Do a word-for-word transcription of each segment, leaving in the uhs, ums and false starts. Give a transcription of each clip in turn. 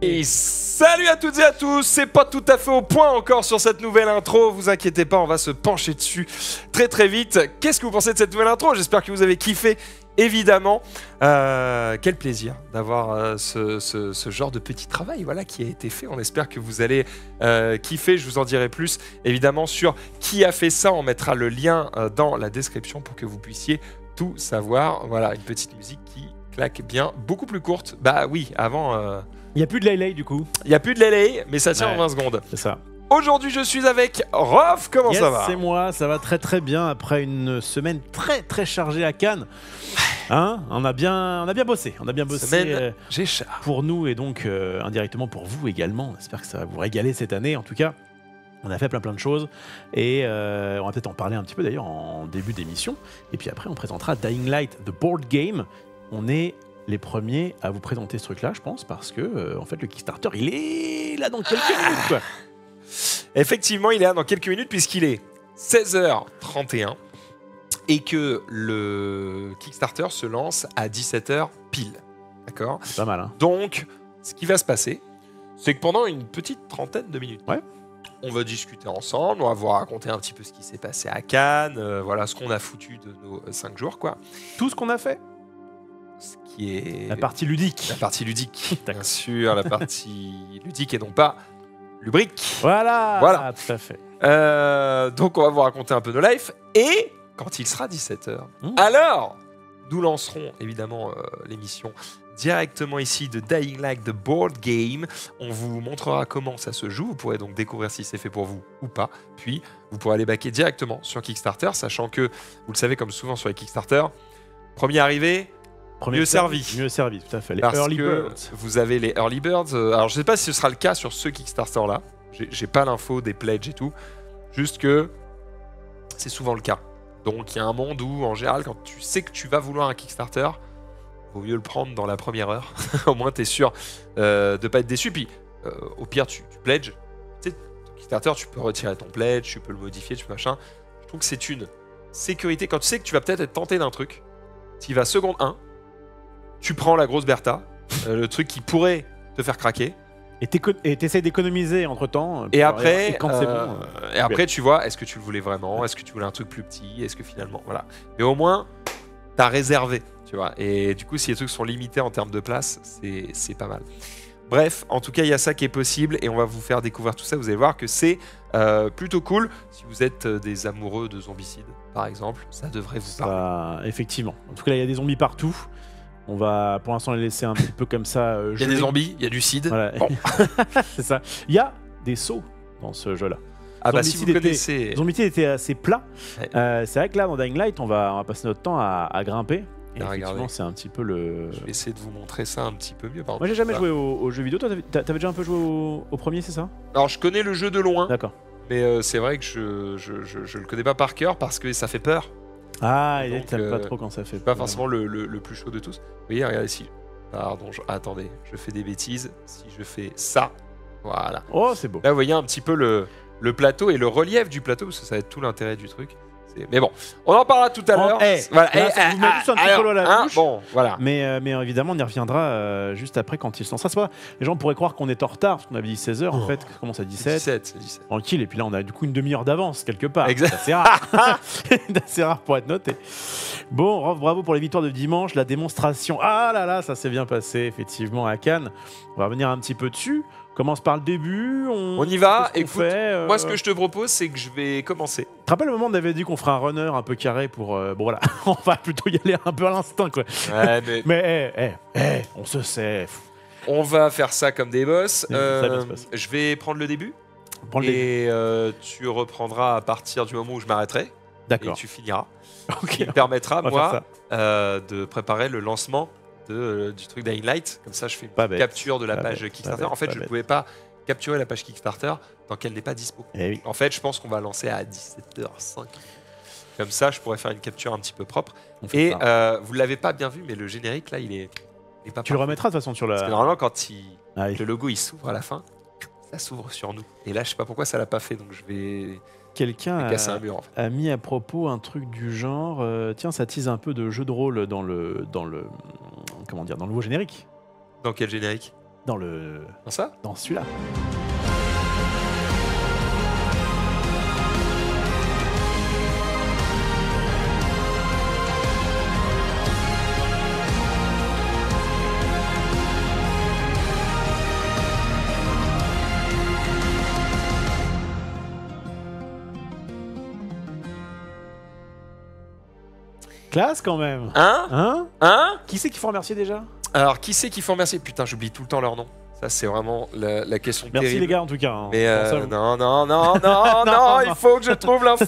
Et salut à toutes et à tous, c'est pas tout à fait au point encore sur cette nouvelle intro, vous inquiétez pas, on va se pencher dessus très très vite. Qu'est-ce que vous pensez de cette nouvelle intro? J'espère que vous avez kiffé, évidemment. Euh, quel plaisir d'avoir euh, ce, ce, ce genre de petit travail voilà, qui a été fait. On espère que vous allez euh, kiffer, je vous en dirai plus évidemment sur qui a fait ça. On mettra le lien euh, dans la description pour que vous puissiez tout savoir. Voilà, une petite musique qui claque bien, beaucoup plus courte. Bah oui, avant... Euh, Il n'y a plus de Lay du coup. Il n'y a plus de Lay, mais ça tient Ouais, en vingt secondes. C'est ça. Aujourd'hui, je suis avec Rof. Comment Yes, ça va? c'est moi, ça va très très bien après une semaine très très chargée à Cannes. Hein, on a bien, on a bien bossé, on a bien bossé Semaine, euh, j'ai chat. pour nous et donc euh, indirectement pour vous également. J'espère que ça va vous régaler cette année. En tout cas, on a fait plein plein de choses et euh, on va peut-être en parler un petit peu d'ailleurs en début d'émission. Et puis après, on présentera Dying Light, The Board Game. On est les premiers à vous présenter ce truc-là, je pense, parce que euh, en fait, le Kickstarter, il est là dans quelques minutes, quoi. Effectivement, il est là dans quelques minutes puisqu'il est seize heures trente et un et que le Kickstarter se lance à dix-sept heures pile. D'accord? C'est pas mal, hein. Donc, ce qui va se passer, c'est que pendant une petite trentaine de minutes, ouais. on va discuter ensemble, on va vous raconter un petit peu ce qui s'est passé à Cannes, euh, voilà ce qu'on a foutu de nos cinq jours, quoi. Tout ce qu'on a fait. Ce qui est... La partie ludique. La partie ludique, bien sûr, la partie ludique et non pas lubrique. Voilà, Voilà. Tout à fait. Euh, donc on va vous raconter un peu nos lives et quand il sera dix-sept heures, Mmh. alors nous lancerons évidemment euh, l'émission directement ici de Dying Light The Board Game. On vous montrera comment ça se joue, vous pourrez donc découvrir si c'est fait pour vous ou pas, puis vous pourrez aller backer directement sur Kickstarter, sachant que, vous le savez comme souvent sur les Kickstarter, premier arrivé, Premier mieux servi. Mieux servi, tout à fait. Les parce early que birds. vous avez les early birds. Euh, alors je sais pas si ce sera le cas sur ce Kickstarter là. J'ai, j'ai pas l'info des pledges et tout. Juste que c'est souvent le cas. Donc il y a un monde où en général quand tu sais que tu vas vouloir un Kickstarter, vaut mieux le prendre dans la première heure. Au moins t'es sûr euh, de pas être déçu. Puis euh, au pire tu, tu pledges. Tu sais, ton Kickstarter tu peux retirer ton pledge, tu peux le modifier, tu peux machin. Je trouve que c'est une sécurité. Quand tu sais que tu vas peut-être être tenté d'un truc, tu y vas seconde un. Tu prends la grosse Bertha, euh, le truc qui pourrait te faire craquer. Et t'essayes d'économiser entre temps. Et après, et quand c'est euh, bon. Euh, et après tu vois, est-ce que tu le voulais vraiment? Est-ce que tu voulais un truc plus petit? Est-ce que finalement, voilà. Mais au moins, t'as réservé, tu vois. Et du coup, si les trucs sont limités en termes de place, c'est, c'est pas mal. Bref, en tout cas, il y a ça qui est possible et on va vous faire découvrir tout ça. Vous allez voir que c'est euh, plutôt cool. Si vous êtes euh, des amoureux de zombicides, par exemple, ça devrait vous parler. Ça, effectivement. En tout cas, il y a des zombies partout. On va pour l'instant les laisser un petit peu comme ça. Euh, il y a des zombies, il y a du cid. Voilà. Bon. C'est ça. Il y a des sauts dans ce jeu-là. Ah bah si vous était, connaissez... Zombicide était assez plat. Ouais. Euh, c'est vrai que là, dans Dying Light, on va, on va passer notre temps à, à grimper. Et À effectivement, regarder. c'est un petit peu le... Je vais essayer de vous montrer ça un petit peu mieux. Par Moi, j'ai jamais exemple. joué au, au jeu vidéo. Toi, t'avais, t'avais déjà un peu joué au, au premier, c'est ça? Alors, je connais le jeu de loin, D'accord. mais euh, c'est vrai que je, je, je, je le connais pas par cœur parce que ça fait peur. Ah, et Donc, t'aimes euh, pas trop quand ça fait Pas peur. forcément le, le, le plus chaud de tous. Vous voyez, regardez ici. Pardon, je- attendez, je fais des bêtises. Si je fais ça, voilà. Oh, c'est beau. Là, vous voyez un petit peu le, le plateau et le relief du plateau, parce que ça va être tout l'intérêt du truc. C'est- Mais bon, on en parlera tout à En- l'heure. eh, voilà. là, Eh, ça vous met ah, juste un petit alors, polo à la hein, bouche. Bon, voilà. Mais, euh, mais évidemment, on y reviendra euh, juste après quand il se lancera. C'est pas... Les gens pourraient croire qu'on est en retard, parce qu'on avait dit seize heures, en Oh. fait, ça commence à C'est dix-sept. dix-sept, c'est dix-sept. Tranquille, et puis là, on a du coup une demi-heure d'avance, quelque part. Exact. C'est assez rare. C'est assez rare pour être noté. Bon, Rof, bravo pour les victoires de dimanche, la démonstration. Ah là là, ça s'est bien passé, effectivement, à Cannes. On va revenir un petit peu dessus. On commence par le début. On, On y va. Qu'est-ce qu'on Écoute, fait, euh, moi, ce que je te propose, c'est que je vais commencer. Tu te rappelles le moment où on avait dit qu'on ferait un runner un peu carré pour... euh, Bon, voilà, on va plutôt y aller un peu à l'instinct, quoi. Ouais, mais Mais, eh, eh, eh, on se sait. on va faire ça comme des boss. Ça va bien Euh, se passer. je vais prendre le début. Prends le début. Et euh, tu reprendras à partir du moment où je m'arrêterai. Et D'accord. tu finiras. Ok. Ce qui me permettra, On va moi, faire euh, de préparer le lancement de, euh, du truc Dying Light. Comme ça, je fais une Pas petite bête. capture de la Pas page bête, Kickstarter. pas bête, En fait, pas je ne bête. pouvais pas capturer la page Kickstarter tant qu'elle n'est pas dispo. Eh oui. En fait, je pense qu'on va lancer à dix-sept heures cinq. Comme ça, je pourrais faire une capture un petit peu propre. On fait Et ça. euh, vous ne l'avez pas bien vu, mais le générique, là, il est, il est pas Tu le parfait. remettras de toute façon sur Parce que la... normalement, quand il, Ah oui. le logo il s'ouvre à la fin, ça s'ouvre sur nous. Et là, je sais pas pourquoi ça l'a pas fait, donc je vais, Quelqu'un je vais a, casser un mur. En fait. a mis à propos un truc du genre... euh, tiens, ça tease un peu de jeu de rôle dans le... Dans le comment dire, dans le nouveau générique. Dans quel générique? dans le Dans ça dans celui-là. Classe quand même. Hein Hein Hein Qui c'est qu'il faut remercier déjà? Alors, qui c'est qu'il faut remercier? Putain, j'oublie tout le temps leur nom. Ça, c'est vraiment la, la question Merci terrible. les gars en tout cas. Hein. Mais Pense à euh, vous. non, non, non, non, non, Non, il non. faut que je trouve l'info.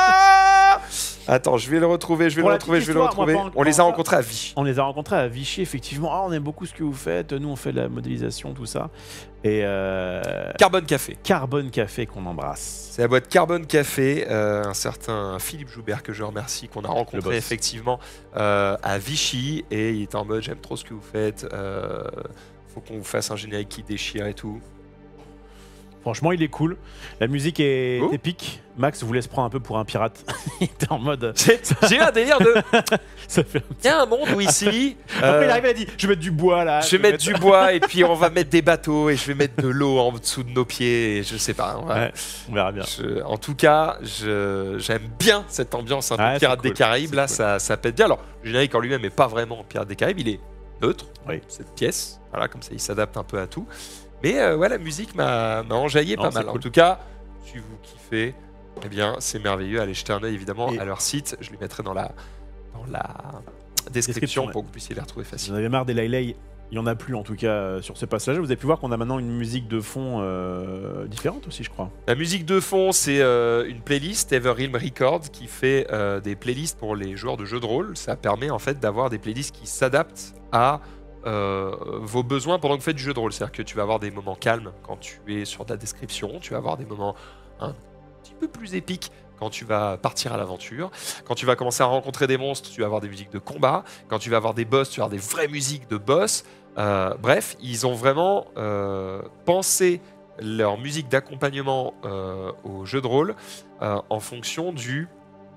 Ah Attends, je vais le retrouver, je vais Pour le la retrouver, je petite vais le histoire, moi, retrouver. pendant- On les pendant a ça- rencontrés à Vichy. On les a rencontrés à Vichy, effectivement. Ah, on aime beaucoup ce que vous faites. Nous, on fait de la modélisation, tout ça. Et euh, Carbone Café. Carbone Café qu'on embrasse. C'est la boîte Carbone Café, euh, un certain Philippe Joubert que je remercie, qu'on a Le rencontré boss. effectivement euh, à Vichy. Et il était en mode j'aime trop ce que vous faites. Euh, faut qu'on vous fasse un générique qui déchire et tout. Franchement, il est cool. La musique est Oh. épique. Max voulait se prendre un peu pour un pirate. Il était en mode. J'ai j'ai eu un délire de. Ça fait... Il y a un monde où ici. Après, euh, il arrive, il a dit je vais mettre du bois là. Je vais mettre du bois et puis on va mettre des bateaux et je vais mettre de l'eau en dessous de nos pieds et je sais pas. on va- Ouais, on verra bien. Je- en tout cas, je- j'aime bien cette ambiance un peu Ouais, c'est Pirates cool, des Caraïbes. c'est Là, cool. ça, ça pète bien. Alors, le générique en lui-même n'est pas vraiment Pirates des Caraïbes, il est neutre, Oui. cette pièce. Voilà, comme ça, il s'adapte un peu à tout. Mais euh, ouais, la musique m'a m'a enjaillé Non, pas c'est mal. En cool. tout cas, si vous kiffez, eh bien, c'est merveilleux. Allez jeter un œil évidemment Et- à leur site. Je les mettrai dans la, dans la description, Description, ouais. pour que vous puissiez les retrouver Si facilement. vous en avez marre des Laylay, il y en a plus en tout cas euh, sur ce passage. Vous avez pu voir qu'on a maintenant une musique de fond euh, différente aussi, je crois. La musique de fond, c'est euh, une playlist Everrealm Records qui fait euh, des playlists pour les joueurs de jeux de rôle. Ça permet en fait d'avoir des playlists qui s'adaptent à euh, vos besoins pendant que vous faites du jeu de rôle. C'est-à-dire que tu vas avoir des moments calmes quand tu es sur de la description, tu vas avoir des moments un petit peu plus épiques quand tu vas partir à l'aventure. Quand tu vas commencer à rencontrer des monstres, tu vas avoir des musiques de combat. Quand tu vas avoir des boss, tu vas avoir des vraies musiques de boss. Euh, bref, ils ont vraiment euh, pensé leur musique d'accompagnement euh, au jeu de rôle euh, en fonction du...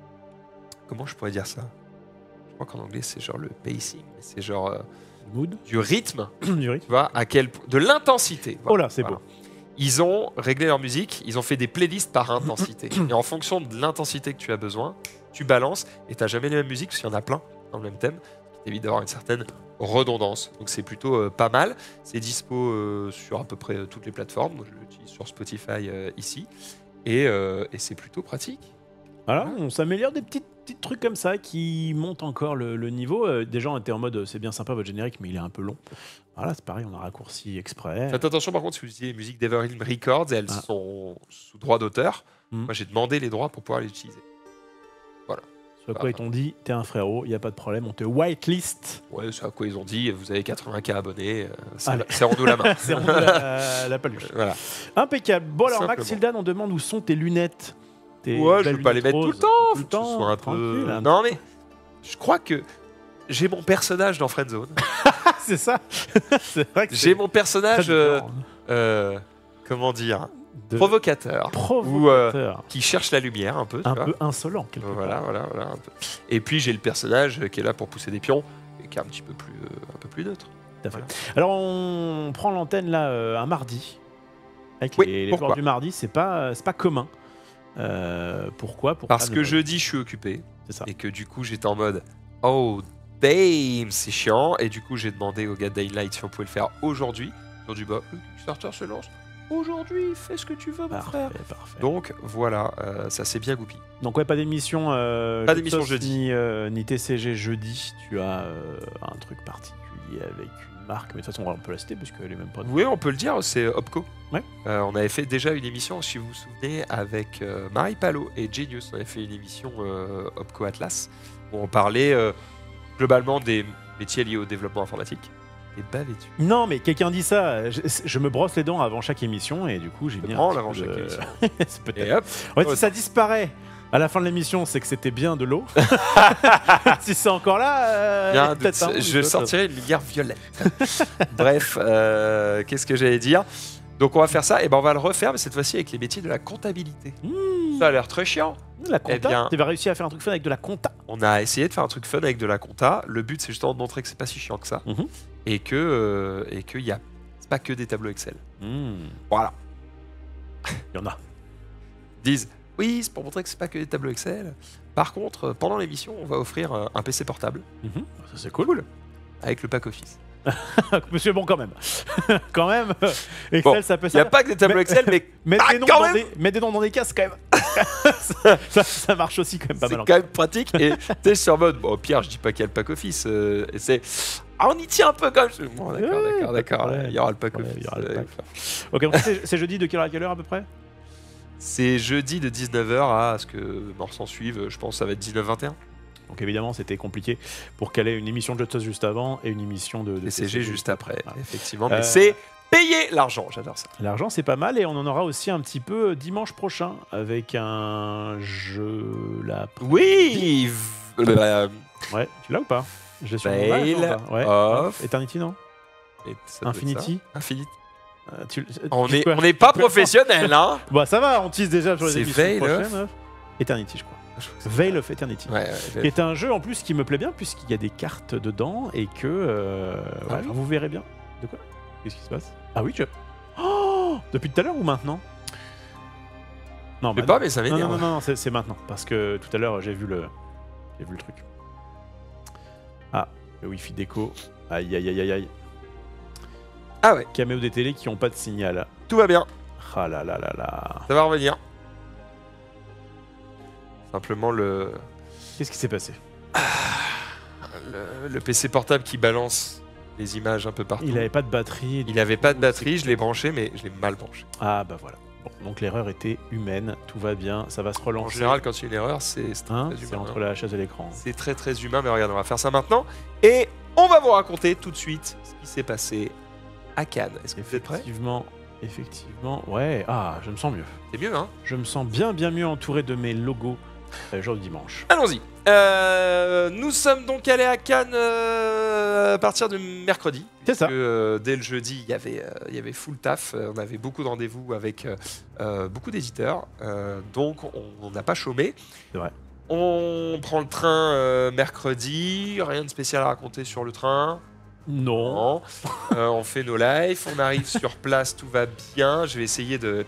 Comment je pourrais dire ça? Je crois qu'en anglais c'est genre le pacing, mais c'est genre euh, Mood du rythme, du rythme. tu vois, à quel po- de l'intensité. Oh là, c'est Voilà. beau. Ils ont réglé leur musique, ils ont fait des playlists par intensité. Et en fonction de l'intensité que tu as besoin, tu balances et tu n'as jamais les mêmes musiques parce qu'il y en a plein dans le même thème, ce qui t'évite d'avoir une certaine redondance. Donc c'est plutôt euh, pas mal. C'est dispo euh, sur à peu près euh, toutes les plateformes. Moi, je l'utilise sur Spotify euh, ici. Et, euh, et c'est plutôt pratique. Voilà, on s'améliore des petits, petits trucs comme ça qui montent encore le, le niveau. Euh, des gens étaient en mode euh, c'est bien sympa votre générique, mais il est un peu long. Voilà, c'est pareil, on a raccourci exprès. Faites attention par contre si vous utilisez les musiques d'Everrealm Records, elles Ah. sont sous droit d'auteur. Mm. Moi j'ai demandé les droits pour pouvoir les utiliser. Ce à quoi ils t'ont dit t'es un frérot, il n'y a pas de problème, on te whitelist. Ouais, c'est à quoi ils ont dit, vous avez quatre-vingts K abonnés, euh, c'est Allez. serrons-nous la main. C'est vraiment la, la paluche. Voilà. Impeccable. Bon alors Max Simplement. Sildan, on demande où sont tes lunettes. Tes Ouais, je belles veux pas les lunettes mettre tout le roses. temps, Tout faut le que ce temps, soit un tranquille, peu... un Non mais, je crois que j'ai mon personnage dans Friendzone. c'est ça. C'est vrai que J'ai c'est mon très personnage, euh, différent. euh, comment dire, De- provocateur, provocateur. qui cherche la lumière un peu. tu Un vois. peu insolent quelque Voilà, part. voilà, voilà. Un peu. Et puis j'ai le personnage qui est là pour pousser des pions et qui est un petit peu plus, euh, un peu plus neutre. Tout à fait. Voilà. Alors on prend l'antenne là euh, un mardi. Avec Oui, les, les pourquoi joueurs du mardi, c'est pas c'est pas commun. Euh, pourquoi, pourquoi Parce ne que pas- jeudi je suis occupé c'est ça. et que du coup j'étais en mode oh damn c'est chiant et du coup j'ai demandé au gars de Daylight si on pouvait le faire aujourd'hui. Ils ont dit bah le Kickstarter se lance aujourd'hui, fais ce que tu veux mon Parfait, frère. parfait. Donc voilà, euh, ça s'est bien goupillé. Donc ouais, pas d'émission. Euh, Pas Jeux de d'émission sauce, jeudi. Ni, euh, ni T C G jeudi. Tu as euh, un truc particulier avec une marque, mais de toute façon on peut la citer parce qu'elle est même pas. Oui, on peut le dire, c'est Opco. Ouais. Euh, on avait fait déjà une émission, si vous vous souvenez, avec euh, Marie Palot et Genius. On avait fait une émission euh, Opco Atlas où on parlait euh, globalement des métiers liés au développement informatique. Et bavé dessus. Non, mais quelqu'un dit ça. Je, je me brosse les dents avant chaque émission et du coup j'ai Je mis. un prends petit avant peu chaque de- émission. C'est peut-être. Et hop, En fait, si ça disparaît à la fin de l'émission, c'est que c'était bien de l'eau. Si c'est encore là, euh, il y a un peut-être doute. un- Je sortirai une lumière violette. Bref, euh, qu'est-ce que j'allais dire? Donc on va faire ça, et ben on va le refaire, mais cette fois-ci avec les métiers de la comptabilité. Mmh, Ça a l'air très chiant. la compta. Eh bien- Tu vas réussir à faire un truc fun avec de la compta. On a essayé de faire un truc fun avec de la compta. Le but, c'est justement de montrer que c'est pas si chiant que ça. Mhm. Et que euh, et qu'il y a pas que des tableaux Excel. Mmh. Voilà. Il y en a. Ils disent, oui, c'est pour montrer que c'est pas que des tableaux Excel. Par contre, pendant l'émission, on va offrir euh, un P C portable. Mmh. Ça c'est cool. Cool. Avec le pack Office. Monsieur, bon, quand même. quand même. Excel, Bon, ça peut Il n'y a servir. pas que des tableaux Mais- Excel, mais Mets Ah, des, noms quand dans même des, mets des noms dans des cases quand même. ça, ça, ça marche aussi quand même pas c'est mal. quand même pratique. Et tu es sur mode, bon, au pire, je dis pas qu'il y a le pack Office. euh, et c'est, ah, on y tient un peu quand même. Bon, d'accord, Ouais, d'accord, pas de d'accord. problème. Il y aura le pack Ouais, Office. il y aura le euh, pack. enfin. Ok, donc c'est c'est jeudi de quelle heure à quelle heure à peu près? C'est jeudi de dix-neuf heures à ce que mort s'en suive. Je pense que ça va être dix-neuf vingt et un. Donc évidemment, c'était compliqué pour caler une émission de Just Us juste avant et une émission de, de P C G juste après, Voilà. effectivement. Mais Euh, c'est payer l'argent, j'adore ça. L'argent, c'est pas mal et on en aura aussi un petit peu dimanche prochain avec un jeu là. Oui v- euh, Ouais, tu l'as ou pas? Je l'ai sur mon Veil live, ou pas Ouais. of- Eternity, non? et ça doit être Infinity. ça. Infinity. Euh, tu- On tu- n'est quoi on n'est pas professionnel, hein. Bah ça va, on tease déjà sur les C'est émissions Veil of- prochaines. hein. Eternity, je crois. Veil of Eternity. Ouais, Qui ouais, est un jeu en plus qui me plaît bien puisqu'il y a des cartes dedans et que euh, Ah ouais, oui. vous verrez bien. De quoi? Qu'est-ce qui se passe? Ah oui, tu Oh, depuis tout à l'heure ou maintenant? Non, je sais bah pas, mais ça non, m'énerve. non, non, non, non, c'est c'est maintenant parce que tout à l'heure j'ai vu le j'ai vu le truc. Ah, le Wi-Fi déco. Aïe aïe aïe aïe aïe. Ah ouais, Caméo des télés qui ont pas de signal. tout va bien. Ah là là là là. Ça va revenir. Simplement le, Qu'est-ce qui s'est passé? le, le P C portable qui balance les images un peu partout. Il avait pas de batterie. Il avait pas de batterie, je l'ai branché, mais je l'ai mal branché. Ah bah voilà. Bon, donc l'erreur était humaine, tout va bien, ça va se relancer. En général, quand il y a une erreur, c'est c'est très, Hein, très c'est humain. entre hein. la chaise et l'écran. C'est très très humain, mais regarde, on va faire ça maintenant. Et on va vous raconter tout de suite ce qui s'est passé à Cannes. Est-ce que vous êtes prêts? Effectivement, effectivement, ouais. Ah, je me sens mieux. C'est mieux, hein? Je me sens bien, bien mieux entouré de mes logos euh, jour du dimanche. Allons-y. Euh, nous sommes donc allés à Cannes euh, à partir de mercredi. C'est ça. Parce que, euh, dès le jeudi, il y avait, euh, il y avait full taf. Euh, On avait beaucoup de rendez-vous avec euh, euh, beaucoup d'éditeurs. Euh, donc, on on n'a pas chômé. C'est vrai. On prend le train euh, mercredi. Rien de spécial à raconter sur le train. Non. Non. Euh, on fait nos lives. On arrive sur place. Tout va bien. Je vais essayer de...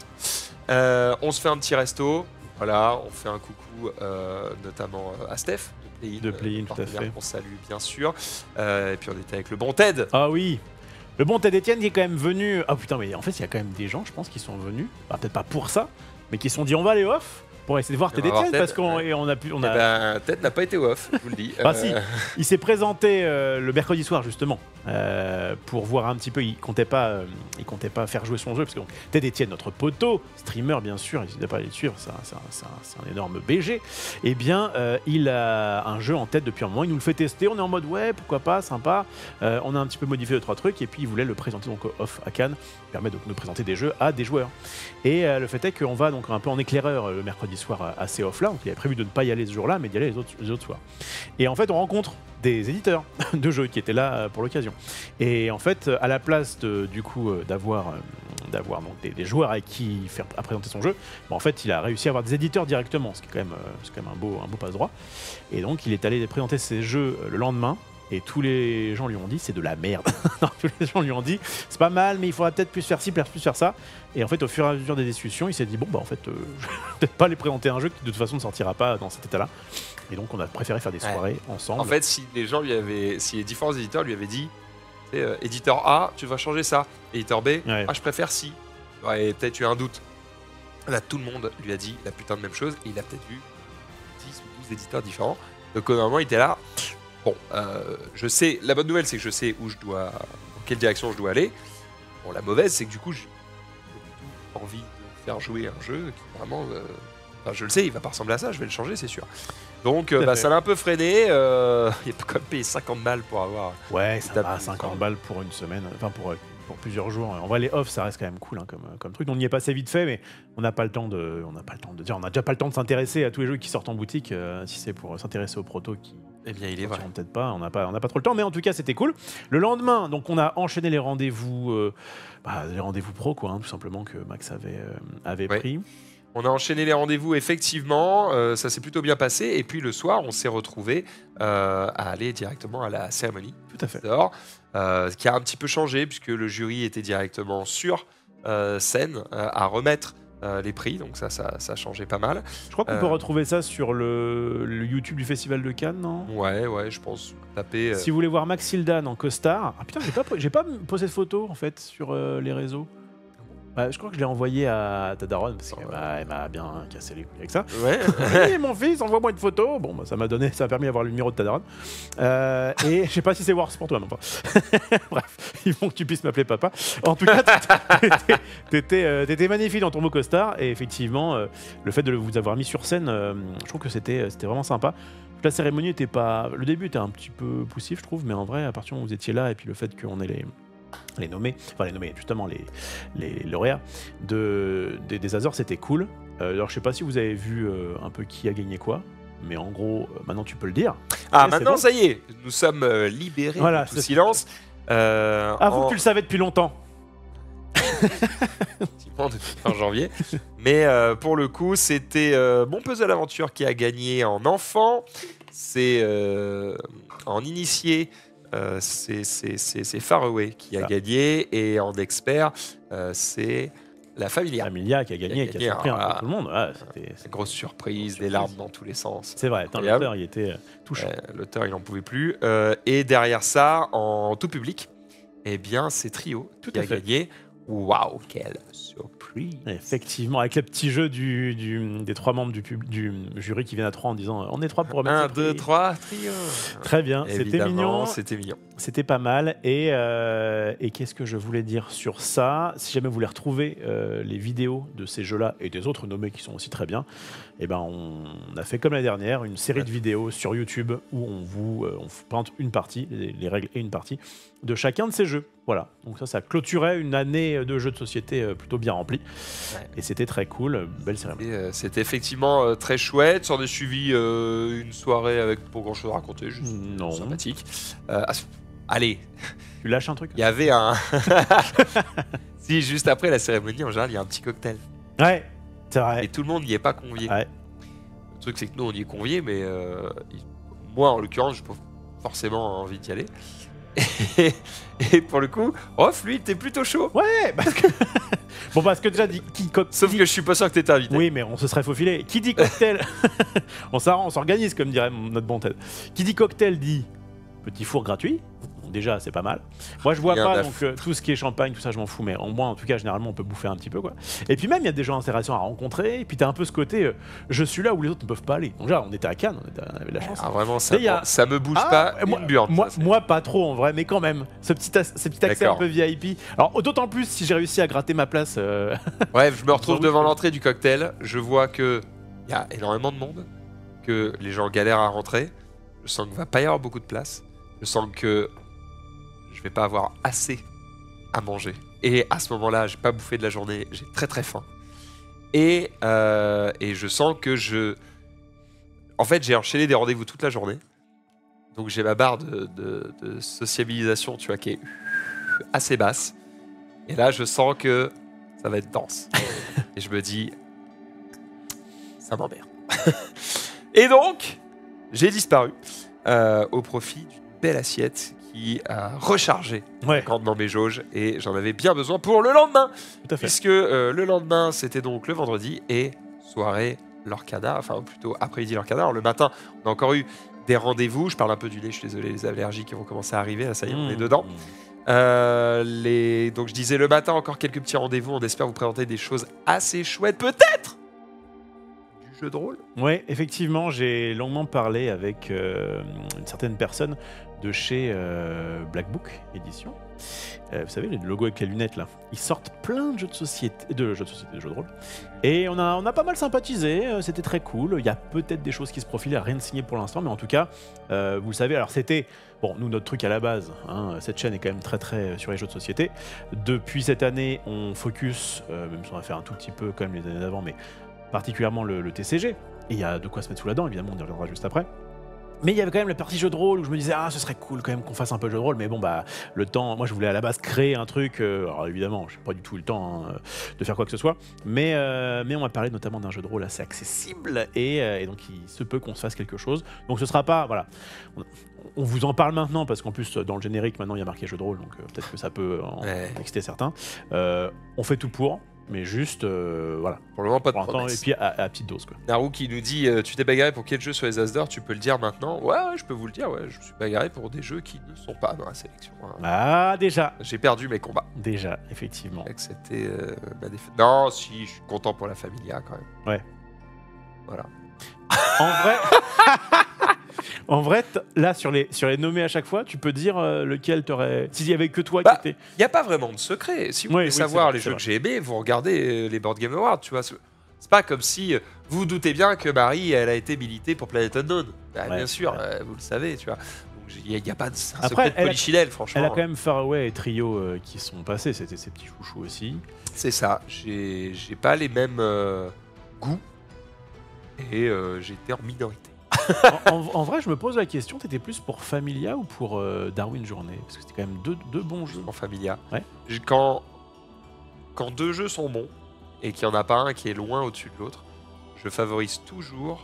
Euh, on se fait un petit resto. Voilà, on fait un coucou euh, notamment euh, à Steph de Play-in, De Play-in, euh, tout à partenaire fait. qu'on salue bien sûr. Euh, et puis on était avec le bon Ted. Ah oui. Le bon Ted Etienne qui est quand même venu. Ah putain, mais en fait, il y a quand même des gens, je pense, qui sont venus. Bah, peut-être pas pour ça, mais qui se sont dit on va aller off pour essayer de voir On Ted va voir Etienne Ted, parce qu'on ouais. et on a pu. On Eh a, ben, Ted n'a pas été off, je vous le dis. Ah, Euh, si. Il s'est présenté euh, le mercredi soir justement euh, pour voir un petit peu. Il comptait pas, euh, il comptait pas faire jouer son jeu parce que donc, Ted Etienne, notre poteau, streamer bien sûr, n'hésitez pas à aller le suivre, c'est un, c'est un- c'est un- c'est un énorme B G. Eh bien, euh, il a un jeu en tête depuis un moment. Il nous le fait tester. On est en mode ouais, pourquoi pas, sympa. Euh, on a un petit peu modifié deux trois trucs et puis il voulait le présenter donc off à Cannes, qui permet donc de présenter des jeux à des joueurs. Et euh, le fait est qu'on va donc un peu en éclaireur euh, le mercredi soir à, à ces off là. Donc il avait prévu de ne pas y aller ce jour-là, mais d'y aller les autres, les autres soirs. Et en fait, on rencontre des éditeurs de jeux qui étaient là euh, pour l'occasion. Et en fait, euh, à la place de, du coup euh, d'avoir euh, d'avoir donc des, des joueurs avec qui faire à présenter son jeu, bah, en fait, il a réussi à avoir des éditeurs directement, ce qui est quand même, euh, c'est quand même un beau un beau passe-droit. Et donc, il est allé présenter ses jeux euh, le lendemain. Et tous les gens lui ont dit c'est de la merde. Non, tous les gens lui ont dit c'est pas mal, mais il faudrait peut-être plus faire ci, plus faire ça. Et en fait, au fur et à mesure des discussions, il s'est dit bon bah en fait, euh, je vais peut-être pas aller présenter un jeu qui de toute façon ne sortira pas dans cet état-là. Et donc, on a préféré faire des Ouais. soirées ensemble. En fait, si les gens lui avaient, si les différents éditeurs lui avaient dit, tu sais, euh, éditeur A, tu vas changer ça. Éditeur B, Ouais. ah je préfère si. Ouais, peut-être eu un doute. Là, tout le monde lui a dit la putain de même chose et il a peut-être vu dix ou douze éditeurs différents. Donc, au moment, il était là. Bon, euh, je sais. La bonne nouvelle, c'est que je sais où je dois, dans quelle direction je dois aller. Bon, la mauvaise, c'est que du coup, j'ai pas du tout envie de faire jouer un jeu qui vraiment. euh, Enfin, je le sais, il va pas ressembler à ça. Je vais le changer, c'est sûr. Donc, euh, Tout à bah, fait. ça l'a un peu freiné. Euh, il a quand même payé cinquante balles pour avoir. Ouais, ça Tape va, du cinquante temps. balles pour une semaine, enfin pour, euh, pour plusieurs jours. En vrai, les off, ça reste quand même cool hein, comme, comme truc. On y est passé vite fait, mais on n'a pas le temps de, on n'a pas le temps de dire, on n'a déjà pas le temps de s'intéresser à tous les jeux qui sortent en boutique. euh, si c'est pour s'intéresser aux protos qui Eh bien, il est vrai. sortiront peut-être pas, on n'a pas, on n'a pas trop le temps, mais en tout cas, c'était cool. Le lendemain, donc, on a enchaîné les rendez-vous, euh, bah, les rendez-vous pro, quoi, hein, tout simplement que Max avait, euh, avait Ouais. pris. On a enchaîné les rendez-vous, effectivement, euh, ça s'est plutôt bien passé. Et puis le soir, on s'est retrouvés euh, à aller directement à la cérémonie. Tout à fait. Dehors, euh, ce qui a un petit peu changé, puisque le jury était directement sur euh, scène euh, à remettre euh, les prix. Donc ça, ça, ça a changé pas mal. Je crois qu'on Euh, peut retrouver ça sur le, le YouTube du Festival de Cannes, non? Ouais, ouais, je pense. Taper. euh, Si vous voulez voir Max Hildan en costard. Ah putain, j'ai pas, j'ai pas posé de photo en fait sur euh, les réseaux. Bah, je crois que je l'ai envoyé à ta daronne parce qu'elle m'a, elle m'a bien cassé les couilles avec ça. Ouais. Oui, mon fils, envoie-moi une photo. Bon, bah, ça m'a donné, ça a permis d'avoir le numéro de ta daronne. Euh, et je sais pas si c'est Wars pour toi, non pas. Bref, il faut que tu puisses m'appeler papa. En tout cas, t'étais, t'étais, euh, t'étais magnifique dans ton beau costard. Et effectivement, euh, le fait de vous avoir mis sur scène, euh, je trouve que c'était, c'était vraiment sympa. La cérémonie était pas. Le début était un petit peu poussif, je trouve, mais en vrai, à partir du moment où vous étiez là, et puis le fait qu'on ait les. les nommés, enfin les nommés, justement les, les lauréats de, des, des Azores, c'était cool. Euh, alors je sais pas si vous avez vu euh, un peu qui a gagné quoi, mais en gros, euh, maintenant tu peux le dire. Ah, Et maintenant, bon. ça y est, nous sommes euh, libérés Voilà, de tout c'est- silence. Euh, Avoue en- que tu le savais depuis longtemps. effectivement, depuis fin janvier. Mais euh, pour le coup, c'était euh, Mon Puzzle Aventure qui a gagné en enfant. C'est euh, en initié. Euh, c'est c'est- c'est- c'est Faraway qui a Ça. gagné. Et en expert, euh, c'est La Familia. Amelia qui a gagné, Qui a qui a, gagné, surpris un peu voilà. tout le monde. Ouais, c'était- C'est une grosse surprise, Surprise. des larmes dans tous les sens. c'est vrai, attends, Incroyable. l'auteur il était euh, touchant. Euh, L'auteur, il n'en pouvait plus. Euh, et derrière ça, en tout public, eh bien, c'est Trio Tout qui à a fait. gagné. Waouh, quelle surprise! Effectivement, avec le petit jeu du, du- des trois membres du, pub- du jury qui viennent à trois en disant euh, on est trois pour remettre un, ce deux, prix. trois, Trio! Très bien, c'était Évidemment, mignon. c'était mignon. C'était pas mal. Et, euh, et qu'est-ce que je voulais dire sur ça? Si jamais vous voulez retrouver euh, les vidéos de ces jeux-là et des autres nommés qui sont aussi très bien, eh ben on, on a fait comme la dernière, une série Ouais. de vidéos sur YouTube où on vous, euh, on vous présente une partie, les, les règles et une partie de chacun de ces jeux. Voilà. Donc ça, ça clôturait une année de jeux de société euh, plutôt bien remplie. Ouais. Et c'était très cool. Belle cérémonie. Et, euh, C'était effectivement euh, très chouette. S'en est suivi euh, une soirée avec pas grand chose à raconter, juste Non. sympathique. Euh, ah, allez, Tu lâches un truc? il y avait un. Si, juste après la cérémonie, en général, il y a un petit cocktail. Ouais, c'est vrai. Et tout le monde n'y est pas convié. Ouais. Le truc, c'est que nous, on y est conviés, mais euh, il- moi, en l'occurrence, je n'ai pas forcément envie d'y aller. Et, et pour le coup, Off, lui, il était plutôt chaud. Ouais, parce que... bon, parce que déjà, dit, qui, co- Sauf qui- que je suis pas sûr que t'étais invité. Oui, mais on se serait faufilé. Qui dit cocktail On s'arrange, on s'organise, comme dirait mon- notre bon Ted. Qui dit cocktail dit petit four gratuit. Bon, déjà, c'est pas mal. Moi, je bois Rien pas, à donc euh, tout ce qui est champagne, tout ça, je m'en fous. Mais en moins, en tout cas, généralement, on peut bouffer un petit peu, quoi. Et puis même, il y a des gens intéressants à rencontrer. Et puis t'as un peu ce côté, euh, je suis là où les autres ne peuvent pas aller. Donc déjà, on était à Cannes, on, était- on avait de la chance. Ah, vraiment, ça, Mais il y a- ça me bouge Ah, pas euh, moi, une burne. moi, ça, c'est- moi, pas trop en vrai, mais quand même. Ce petit, as- ce petit accès un D'accord. peu V I P. Alors, d'autant plus si j'ai réussi à gratter ma place. euh, Bref, je me retrouve Oui, devant je- l'entrée du cocktail. Je vois que il y a énormément de monde, que les gens galèrent à rentrer. Je sens qu'il va pas y avoir beaucoup de place. Je sens que je vais pas avoir assez à manger. Et à ce moment-là, j'ai pas bouffé de la journée. J'ai très très faim. Et, euh, et je sens que je... En fait, j'ai enchaîné des rendez-vous toute la journée. Donc j'ai ma barre de, de- de sociabilisation, tu vois, qui est assez basse. Et là, je sens que ça va être dense. Et je me dis, ça m'emmerde. Et donc, j'ai disparu euh, au profit d'une belle assiette qui a rechargé Ouais, grandement mes jauges. Et j'en avais bien besoin pour le lendemain. tout à fait. Puisque euh, le lendemain, c'était donc le vendredi et soirée Lorcana, enfin plutôt après-midi Lorcana. Alors le matin, on a encore eu des rendez-vous. Je parle un peu du nez, je suis désolé, les allergies qui vont commencer à arriver. Là, ça y est, on est Mmh. dedans. Euh, les... Donc je disais le matin, encore quelques petits rendez-vous. On espère vous présenter des choses assez chouettes, peut-être du jeu de rôle. Ouais, effectivement, j'ai longuement parlé avec euh, une certaine personne de chez euh, Black Book Édition. Euh, vous savez, le logo avec les lunettes là. Ils sortent plein de jeux de société, de jeux de société, de jeux de rôle. Et on a, on a pas mal sympathisé. euh, C'était très cool. Il y a peut-être des choses qui se profilent, rien de signé pour l'instant, mais en tout cas, euh, vous le savez. Alors c'était bon, nous notre truc à la base. Hein, cette chaîne est quand même très très sur les jeux de société. Depuis cette année, on focus, euh, même si on va faire un tout petit peu comme les années d'avant, mais particulièrement le, le T C G. Et il y a de quoi se mettre sous la dent. Évidemment, on y reviendra juste après. Mais il y avait quand même la partie jeu de rôle où je me disais ah ce serait cool quand même qu'on fasse un peu de jeu de rôle, mais bon bah le temps, moi je voulais à la base créer un truc, euh, alors évidemment j'ai pas du tout eu le temps hein, de faire quoi que ce soit, mais, euh, mais on m'a parlé notamment d'un jeu de rôle assez accessible et, euh, et donc il se peut qu'on se fasse quelque chose, donc ce sera pas, voilà, on, on vous en parle maintenant parce qu'en plus dans le générique maintenant il y a marqué jeu de rôle, donc euh, peut-être que ça peut en Ouais. exciter certains, euh, on fait tout pour, mais juste euh, voilà, Pour le moment, pas de pour l'instant, et promesse. puis à, à petite dose quoi. Naru qui nous dit euh, tu t'es bagarré pour quel jeu sur les As d'or? Tu peux le dire maintenant. Ouais, ouais, je peux vous le dire. Ouais, je me suis bagarré pour des jeux qui ne sont pas dans la sélection. hein. Ah déjà, J'ai perdu mes combats. déjà effectivement. Accepté euh, ma défaite. Non, si, je suis content pour la Familia quand même. Ouais. Voilà. En vrai, en vrai, t- là sur les sur les nommés à chaque fois, tu peux dire euh, lequel t'aurais. S'il y avait que toi Bah, qui étais. Il n'y a pas vraiment de secret. Si vous Oui, voulez oui, c'est savoir vrai, les c'est jeux vrai. que j'ai aimés, vous regardez euh, les Board Game Awards, tu vois. C'est c'est pas comme si euh, vous vous doutez bien que Marie, elle a été militée pour Planet Unknown. Bah, Ouais, bien sûr, ouais. euh, vous le savez, tu vois. Il n'y a, y a pas de c'est un Après, secret de elle a- polichinelle, franchement. Elle a quand même Faraway et Trio euh, qui sont passés, c'était ses petits chouchous aussi. C'est ça. J'ai j'ai pas les mêmes euh, goûts et euh, j'étais en minorité. en, en- en vrai, je me pose la question, t'étais plus pour Familia ou pour euh, Darwin Journée? Parce que c'était quand même deux, deux bons jeux. En Familia. Ouais. J- Quand, quand deux jeux sont bons et qu'il n'y en a pas un qui est loin au-dessus de l'autre, je favorise toujours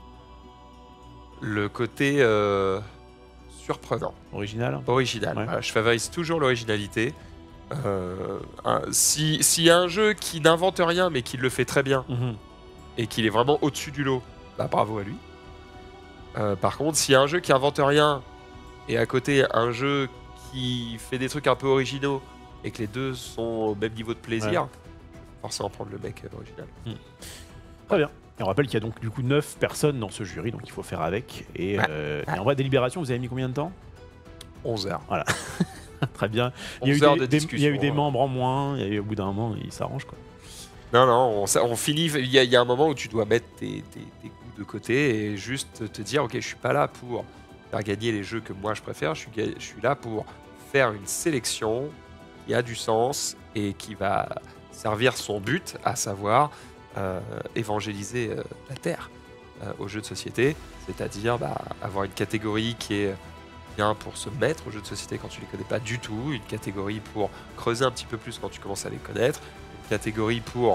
le côté euh, surprenant, Original. original. Ouais. Voilà, je favorise toujours l'originalité. Euh, un- si- S'il y a un jeu qui n'invente rien mais qui le fait très bien Mhm. et qu'il est vraiment au-dessus du lot, bah bravo à lui. Euh, par contre, s'il y a un jeu qui invente rien et à côté un jeu qui fait des trucs un peu originaux et que les deux sont au même niveau de plaisir, Ouais. je vais forcément prendre le mec euh, original. Très bien. Et on rappelle qu'il y a donc du coup neuf personnes dans ce jury, donc il faut faire avec. Et, Ouais. euh, et en vrai, délibération, vous avez mis combien de temps? onze heures. Très bien. Il y a eu onze heures des, de des- discussion. il y a eu des hein. membres en moins, il y a eu, au bout d'un moment, ils s'arrangent quoi. Non, non, on, s- on finit. Il y, a- il y a un moment où tu dois mettre tes, tes- tes goûts de côté et juste te dire ok, je suis pas là pour faire gagner les jeux que moi je préfère, je suis, ga- je suis là pour faire une sélection qui a du sens et qui va servir son but, à savoir euh, évangéliser euh, la Terre euh, aux jeux de société, c'est-à-dire bah, avoir une catégorie qui est bien pour se mettre aux jeux de société quand tu les connais pas du tout, une catégorie pour creuser un petit peu plus quand tu commences à les connaître, une catégorie pour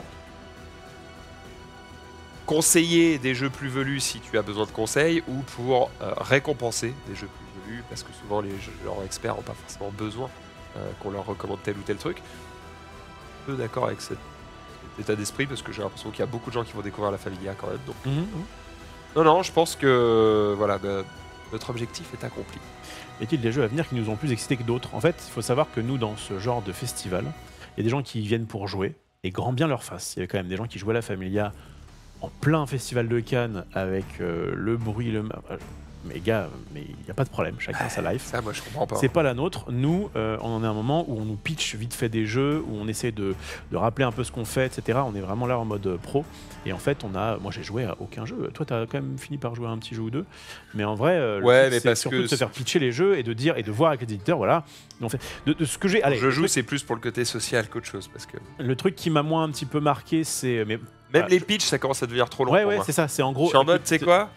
conseiller des jeux plus velus si tu as besoin de conseils ou pour euh, récompenser des jeux plus velus parce que souvent les joueurs experts n'ont pas forcément besoin euh, qu'on leur recommande tel ou tel truc. Je suis peu d'accord avec cet état d'esprit parce que j'ai l'impression qu'il y a beaucoup de gens qui vont découvrir la Familia quand même. Donc, non, non, je pense que voilà, bah, notre objectif est accompli. Y a-t-il des jeux à venir qui nous ont plus excités que d'autres? En fait, il faut savoir que nous, dans ce genre de festival, il y a des gens qui viennent pour jouer, et grand bien leur face. Il y avait quand même des gens qui jouaient à la Familia en plein festival de Cannes avec euh, le bruit, le... ma- euh, Mais gars, mais il n'y a pas de problème, chacun sa life. Ça, moi, je comprends pas. C'est pas la nôtre. Nous, euh, on en est à un moment où on nous pitch vite fait des jeux, où on essaie de, de rappeler un peu ce qu'on fait, et cetera. On est vraiment là en mode euh, pro. Et en fait, on a. Moi, j'ai joué à aucun jeu. Toi, t'as quand même fini par jouer à un petit jeu ou deux. Mais en vrai, euh, le Ouais, truc, mais c'est parce surtout que de se faire pitcher les jeux et de dire et de voir avec les éditeurs, voilà. On fait, de, de ce que j'ai. Allez, je le joue, truc, c'est plus pour le côté social qu'autre chose parce que le truc qui m'a moins un petit peu marqué, c'est. Mais même voilà, les je- pitchs, ça commence à devenir trop long. ouais, pour ouais, moi. c'est ça. C'est en Je gros. suis en mode, écoute, tu sais quoi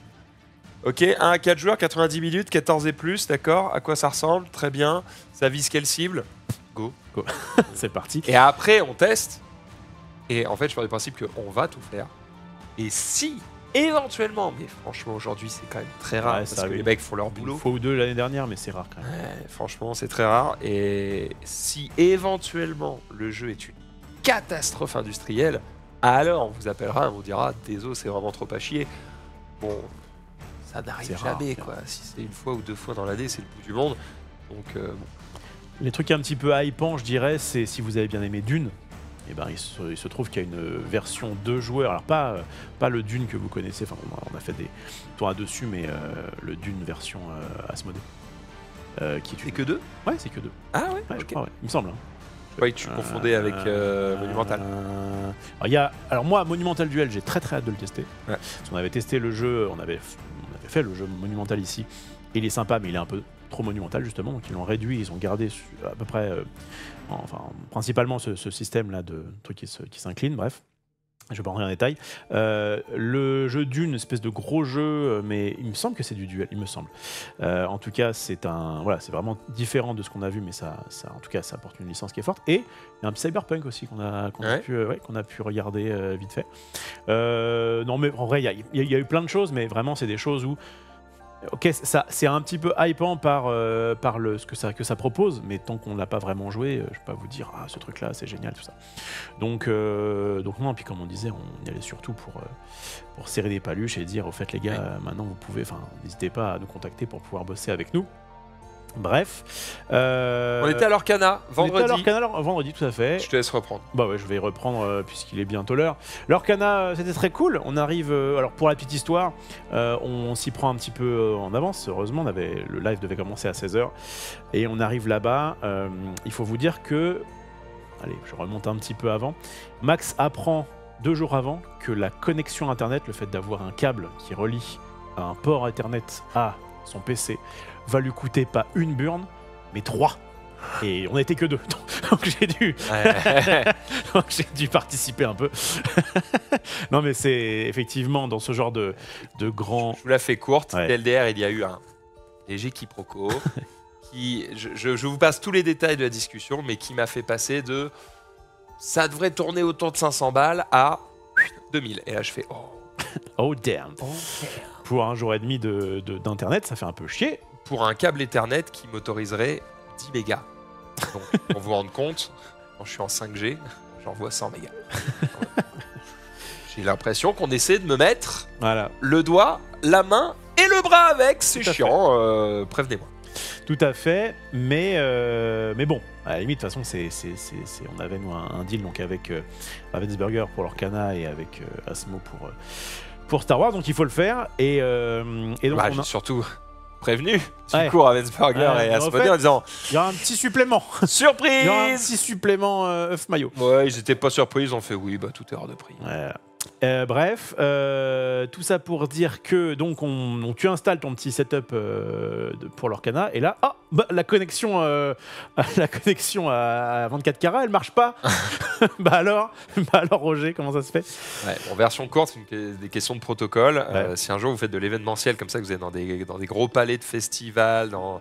Ok, un à quatre joueurs, quatre-vingt-dix minutes, quatorze et plus, d'accord. À quoi ça ressemble Très bien. Ça vise quelle cible Go. c'est parti. Et après, on teste. Et en fait, je pars du principe qu'on va tout faire. Et si, éventuellement, mais franchement, aujourd'hui, c'est quand même très rare Ouais, parce ça que arrive. les mecs font leur Une boulot. fois ou deux l'année dernière, mais c'est rare quand même. Ouais, franchement, c'est très rare. Et si éventuellement le jeu est une catastrophe industrielle, alors on vous appellera, on vous dira désolé, c'est vraiment trop à chier. Bon, ça n'arrive C'est rare, jamais, tiens. quoi. Si c'est une fois ou deux fois dans l'année, c'est le bout du monde. Donc, euh, bon. Les trucs un petit peu hypants, je dirais, c'est si vous avez bien aimé Dune, et ben il se, il se trouve qu'il y a une version deux joueurs. Alors pas, euh, pas le Dune que vous connaissez, enfin on a, on a fait des tours là-dessus, mais euh, le Dune version euh, Asmodée. Euh, qui est c'est une- que deux Ouais, c'est que deux. Ah ouais, Ouais, je ok. crois, ouais. Il me semble. hein. Je croyais que tu confondais avec euh, Monumental. Euh, alors, il y a, alors moi, Monumental Duel, j'ai très très hâte de le tester. Ouais. Parce qu'on avait testé le jeu, on avait, on avait fait le jeu Monumental ici. Il est sympa, mais il est un peu trop monumental justement. Donc ils l'ont réduit, ils ont gardé su- à peu près, euh, enfin principalement ce, ce système-là de trucs qui se- qui s'inclinent, bref. Je vais pas rentrer en détail. Euh, le jeu Dune, une espèce de gros jeu, mais il me semble que c'est du duel, il me semble. Euh, en tout cas, c'est un, voilà, c'est vraiment différent de ce qu'on a vu, mais ça, ça, en tout cas, ça apporte une licence qui est forte. Et il y a un Cyberpunk aussi qu'on a, qu'on Ouais. a pu, euh, ouais, qu'on a pu regarder euh, vite fait. Euh, non, mais en vrai, il y a, il y a- il y a eu plein de choses, mais vraiment, c'est des choses où ok, ça, c'est un petit peu hypant par, euh, par le, ce que ça, que ça propose, mais tant qu'on l'a pas vraiment joué, euh, je peux pas vous dire ah ce truc là c'est génial tout ça. Donc, euh, donc non, puis comme on disait, on y allait surtout pour, euh, pour serrer des paluches et dire au fait les gars, Ouais. euh, maintenant vous pouvez, enfin n'hésitez pas à nous contacter pour pouvoir bosser avec nous. Bref. euh, On était à l'Orcana, on était à vendredi. l'Orcana, alors, vendredi tout à fait. Je te laisse reprendre. Bah ouais, je vais y reprendre euh, puisqu'il est bientôt l'heure. L'Orcana, euh, c'était très cool. On arrive, euh, alors pour la petite histoire, euh, on s'y prend un petit peu euh, en avance. Heureusement, on avait, le live devait commencer à seize heures. Et on arrive là-bas. euh, il faut vous dire que, allez, je remonte un petit peu avant. Max apprend deux jours avant que la connexion Internet, le fait d'avoir un câble qui relie un port Ethernet à son P C, va lui coûter pas une burne, mais trois. Et on n'était que deux. Donc j'ai dû, Ouais. donc j'ai dû participer un peu. Non mais c'est effectivement dans ce genre de, de grand... Je vous la fais courte. Ouais. T L D R, il y a eu un léger quiproquo. qui, je, je- je vous passe tous les détails de la discussion, mais qui m'a fait passer de ça devrait tourner autour de cinq cents balles à deux mille. Et là, je fais oh. Oh damn. Pour un jour et demi de, de- d'internet, ça fait un peu chier. Pour un câble Ethernet qui m'autoriserait dix mégas. Donc, pour vous rendre compte, quand je suis en cinq G, j'envoie cent mégas. J'ai l'impression qu'on essaie de me mettre Voilà. le doigt, la main et le bras avec. C'est Tout à chiant, euh, prévenez-moi. Tout à fait, mais, euh, mais bon, à la limite, de toute façon, c'est, c'est, c'est, c'est- on avait nous un, un deal donc, avec euh, Ravensburger pour l'Orcana et avec euh, Asmo pour, euh, pour Star Wars, donc il faut le faire. Et, euh, et donc, Bah, on j'ai a- surtout prévenu du Ouais. coup Ravensburger Ouais, et en Asmodee fait- en disant il y aura un petit supplément. Il y aura un surprise. petit supplément euh, œuf maillot. Ouais, ils étaient pas surpris, ils ont fait oui, bah tout est hors de prix. Voilà. Euh, bref, euh, tout ça pour dire que donc on, donc tu installes ton petit setup euh, de- pour l'Orcana et là, ah, bah, la connexion, euh, la connexion à vingt-quatre carats, elle marche pas. bah alors, bah alors Roger, comment ça se fait? Ouais, bon, version courte, c'est une que- des questions de protocole. Euh, Ouais. si un jour vous faites de l'événementiel comme ça, que vous êtes dans des, dans des gros palais de festivals, dans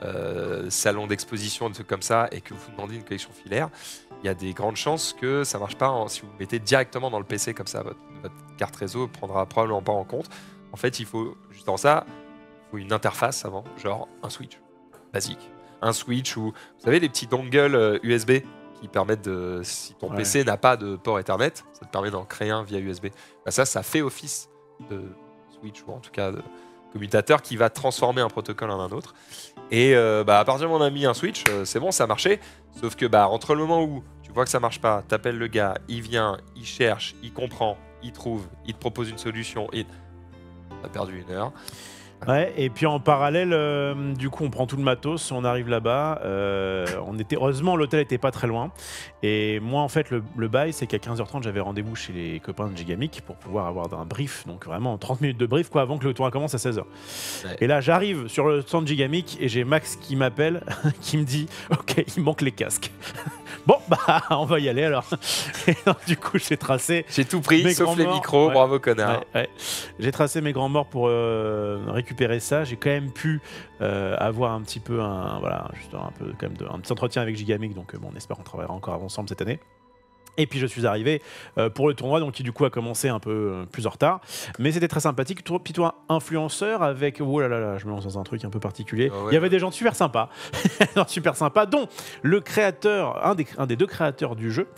euh, salons d'exposition, des trucs comme ça, et que vous demandez une connexion filaire, il y a des grandes chances que ça marche pas en- si vous le mettez directement dans le P C comme ça. Votre, votre carte réseau prendra probablement pas en compte. En fait, il faut, juste dans ça, il faut une interface avant, genre un switch basique. Un switch ou, vous savez, les petits dongles euh, U S B qui permettent de, si ton Ouais. P C n'a pas de port Ethernet, ça te permet d'en créer un via U S B. Bah ça, ça fait office de switch ou en tout cas de commutateur qui va transformer un protocole en un autre. Et euh, bah, à partir du moment où on a mis un switch, euh, c'est bon, ça a marché. Sauf que bah, entre le moment où tu vois que ça marche pas, t'appelles le gars, il vient, il cherche, il comprend, il trouve, il te propose une solution, et t'as perdu une heure. Ouais, et puis en parallèle, euh, du coup, on prend tout le matos, on arrive là-bas. euh, on était, heureusement, l'hôtel était pas très loin. Et moi, en fait, le, le bail, c'est qu'à quinze heures trente, j'avais rendez-vous chez les copains de Gigamic pour pouvoir avoir un brief. Donc vraiment trente minutes de brief, quoi, avant que le tournoi commence à seize heures. Ouais. Et là, j'arrive sur le stand Gigamic et j'ai Max qui m'appelle, qui me dit ok, il manque les casques. Bon, bah, on va y aller alors. Et donc, du coup, j'ai tracé. J'ai tout pris, Mes sauf grands les morts, micros, ouais. bravo connard. Ouais, ouais. J'ai tracé mes grands morts pour euh, récupérer ça. J'ai quand même pu euh, avoir un petit peu un voilà, juste un peu quand même de, un petit entretien avec Gigamic. Donc euh, bon, on espère qu'on travaillera encore ensemble cette année. Et puis je suis arrivé euh, pour le tournoi, donc qui du coup a commencé un peu euh, plus en retard. Mais c'était très sympathique. Toi, puis toi, influenceur avec... Oh là là là, je me lance dans un truc un peu particulier. Ah ouais. Il y avait des gens super sympas. Des gens super sympas, dont le créateur, un des, un des deux créateurs du jeu,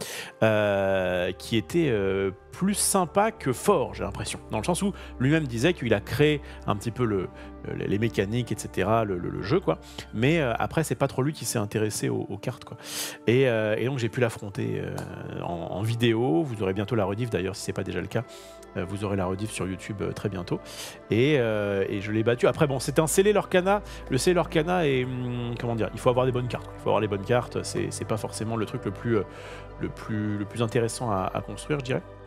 euh, qui était euh, plus sympa que fort, j'ai l'impression. Dans le sens où lui-même disait qu'il a créé un petit peu le, le- les mécaniques, et cetera, le, le- le jeu, quoi. Mais euh, après, c'est pas trop lui qui s'est intéressé aux, aux cartes, quoi. Et, euh, et donc j'ai pu l'affronter euh, en, en vidéo. Vous aurez bientôt la rediff d'ailleurs si c'est pas déjà le cas. Euh, vous aurez la rediff sur YouTube euh, très bientôt. Et, euh, et je l'ai battu. Après bon, c'est un scellé l'Orcana. Le scellé l'Orcana et hum, comment dire, il faut avoir des bonnes cartes. Il faut avoir les bonnes cartes. C'est c'est pas forcément le truc le plus euh, le plus le plus intéressant à, à construire, je dirais.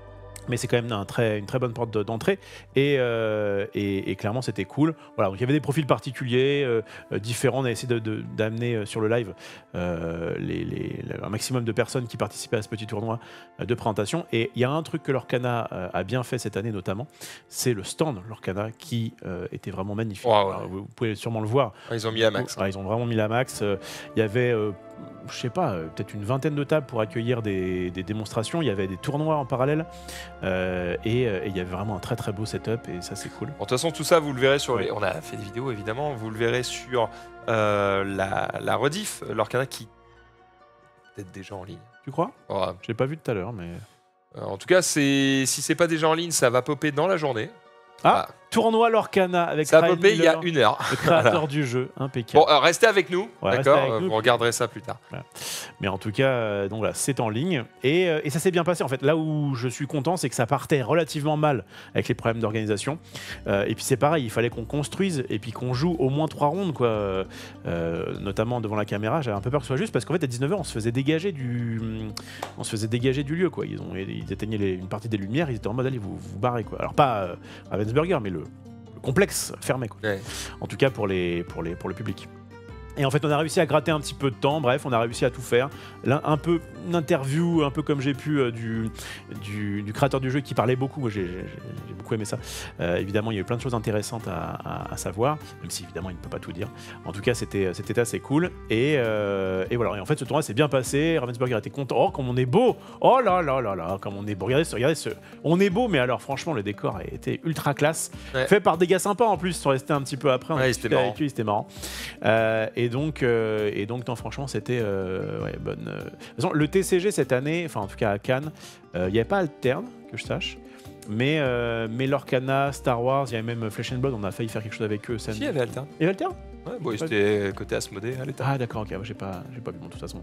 Mais c'est quand même un très, une très bonne porte d'entrée et, euh, et, et clairement c'était cool. Voilà, donc il y avait des profils particuliers, euh, euh, différents. On a essayé d'amener euh, sur le live euh, les, les, un maximum de personnes qui participaient à ce petit tournoi euh, de présentation. Et il y a un truc que Lorcana euh, a bien fait cette année notamment, c'est le stand Lorcana qui euh, était vraiment magnifique. Wow, ouais. Alors, vous, vous pouvez sûrement le voir. Ah, ils ont mis la max. Ah, ils ont vraiment mis la max. Euh, Il y avait... Euh, je sais pas, euh, peut-être une vingtaine de tables pour accueillir des, des démonstrations. Il y avait des tournois en parallèle euh, et, euh, et il y avait vraiment un très très beau setup et ça c'est cool. Bon, de toute façon, tout ça, vous le verrez sur Ouais. les... On a fait des vidéos, évidemment. Vous le verrez sur euh, la, la rediff, Lorcana qui peut-être déjà en ligne. Tu crois? Oh, Je l'ai pas vu tout à l'heure, mais... euh, en tout cas, c'est si c'est pas déjà en ligne, ça va popper dans la journée. Ah, tournoi Lorcana avec Ça a Ryan popé il y a Miller, une heure. le créateur Voilà. du jeu, impeccable. Bon, euh, restez avec nous, Ouais, restez d'accord. avec euh, nous, Vous puis- regarderez ça plus tard. Mais en tout cas, euh, donc voilà, c'est en ligne et, euh, et ça s'est bien passé. En fait, là où je suis content, c'est que ça partait relativement mal avec les problèmes d'organisation. Euh, et puis c'est pareil, il fallait qu'on construise et puis qu'on joue au moins trois rondes, quoi. Euh, notamment devant la caméra. J'avais un peu peur que ce soit juste parce qu'en fait, à dix-neuf heures, on se faisait dégager du, on se faisait dégager du lieu, quoi. Ils ont, ils éteignaient les- une partie des lumières. Ils étaient en mode allez, vous vous barrez, quoi. Alors pas euh, Ravensburger, mais le, le complexe fermé, quoi. Ouais. En tout cas pour les, pour les, pour le public. Et en fait, on a réussi à gratter un petit peu de temps. Bref, on a réussi à tout faire. Là, un peu une interview, un peu comme j'ai pu euh, du, du, du créateur du jeu qui parlait beaucoup. Moi, j'ai j'ai- j'ai beaucoup aimé ça. Euh, évidemment, il y a eu plein de choses intéressantes à, à- à savoir, même si évidemment, il ne peut pas tout dire. En tout cas, c'était c'était assez cool. Et, euh, et voilà. Et en fait, ce tournoi s'est bien passé. Ravensburger était content. Oh, comme on est beau! Oh là là là là, comme on est beau. Regardez, ce- regardez ce. On est beau, mais alors, franchement, le décor a été ultra classe. Ouais. Fait par des gars sympas en plus. Ils sont restés un petit peu après. On a Ouais, discuté c'était marrant. avec eux, c'était marrant. Euh, et donc, euh, et donc non, franchement, c'était euh, ouais, bonne. euh. De toute façon, le T C G cette année, enfin en tout cas à Cannes, euh, il n'y avait pas Alterne, que je sache, mais, euh, mais Lorcana, Star Wars, il y avait même Flesh and Blood, on a failli faire quelque chose avec eux. Si, il y avait Alterne. Il y avait Alterne? Ouais, bon, c'était côté Asmodée à l'état. Ah d'accord, ok, ouais, j'ai pas, j'ai pas vu bon, de toute façon.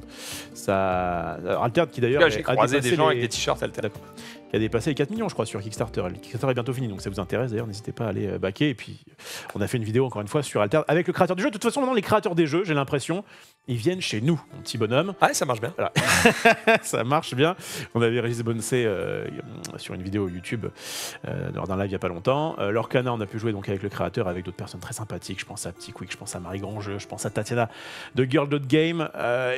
Ça, alors, Alterne qui d'ailleurs En tout cas, j'ai a croisé dépassé des gens les- avec des t-shirts Alterne. D'accord. Qui a dépassé les quatre millions, je crois, sur Kickstarter. Le Kickstarter est bientôt fini, donc ça vous intéresse d'ailleurs, n'hésitez pas à aller euh, backer. Et puis, on a fait une vidéo encore une fois sur Alterne avec le créateur du jeu. De toute façon, maintenant, les créateurs des jeux, j'ai l'impression, ils viennent chez nous, mon petit bonhomme. Ah, ça marche bien. Ça marche bien. On avait réalisé Bonsai euh, sur une vidéo YouTube euh, lors d'un live il n'y a pas longtemps. Euh, Lorcana, on a pu jouer donc avec le créateur, avec d'autres personnes très sympathiques. Je pense à Petit Quick, je pense à Marie Grandjeu, je pense à Tatiana de Girl Dot Game euh,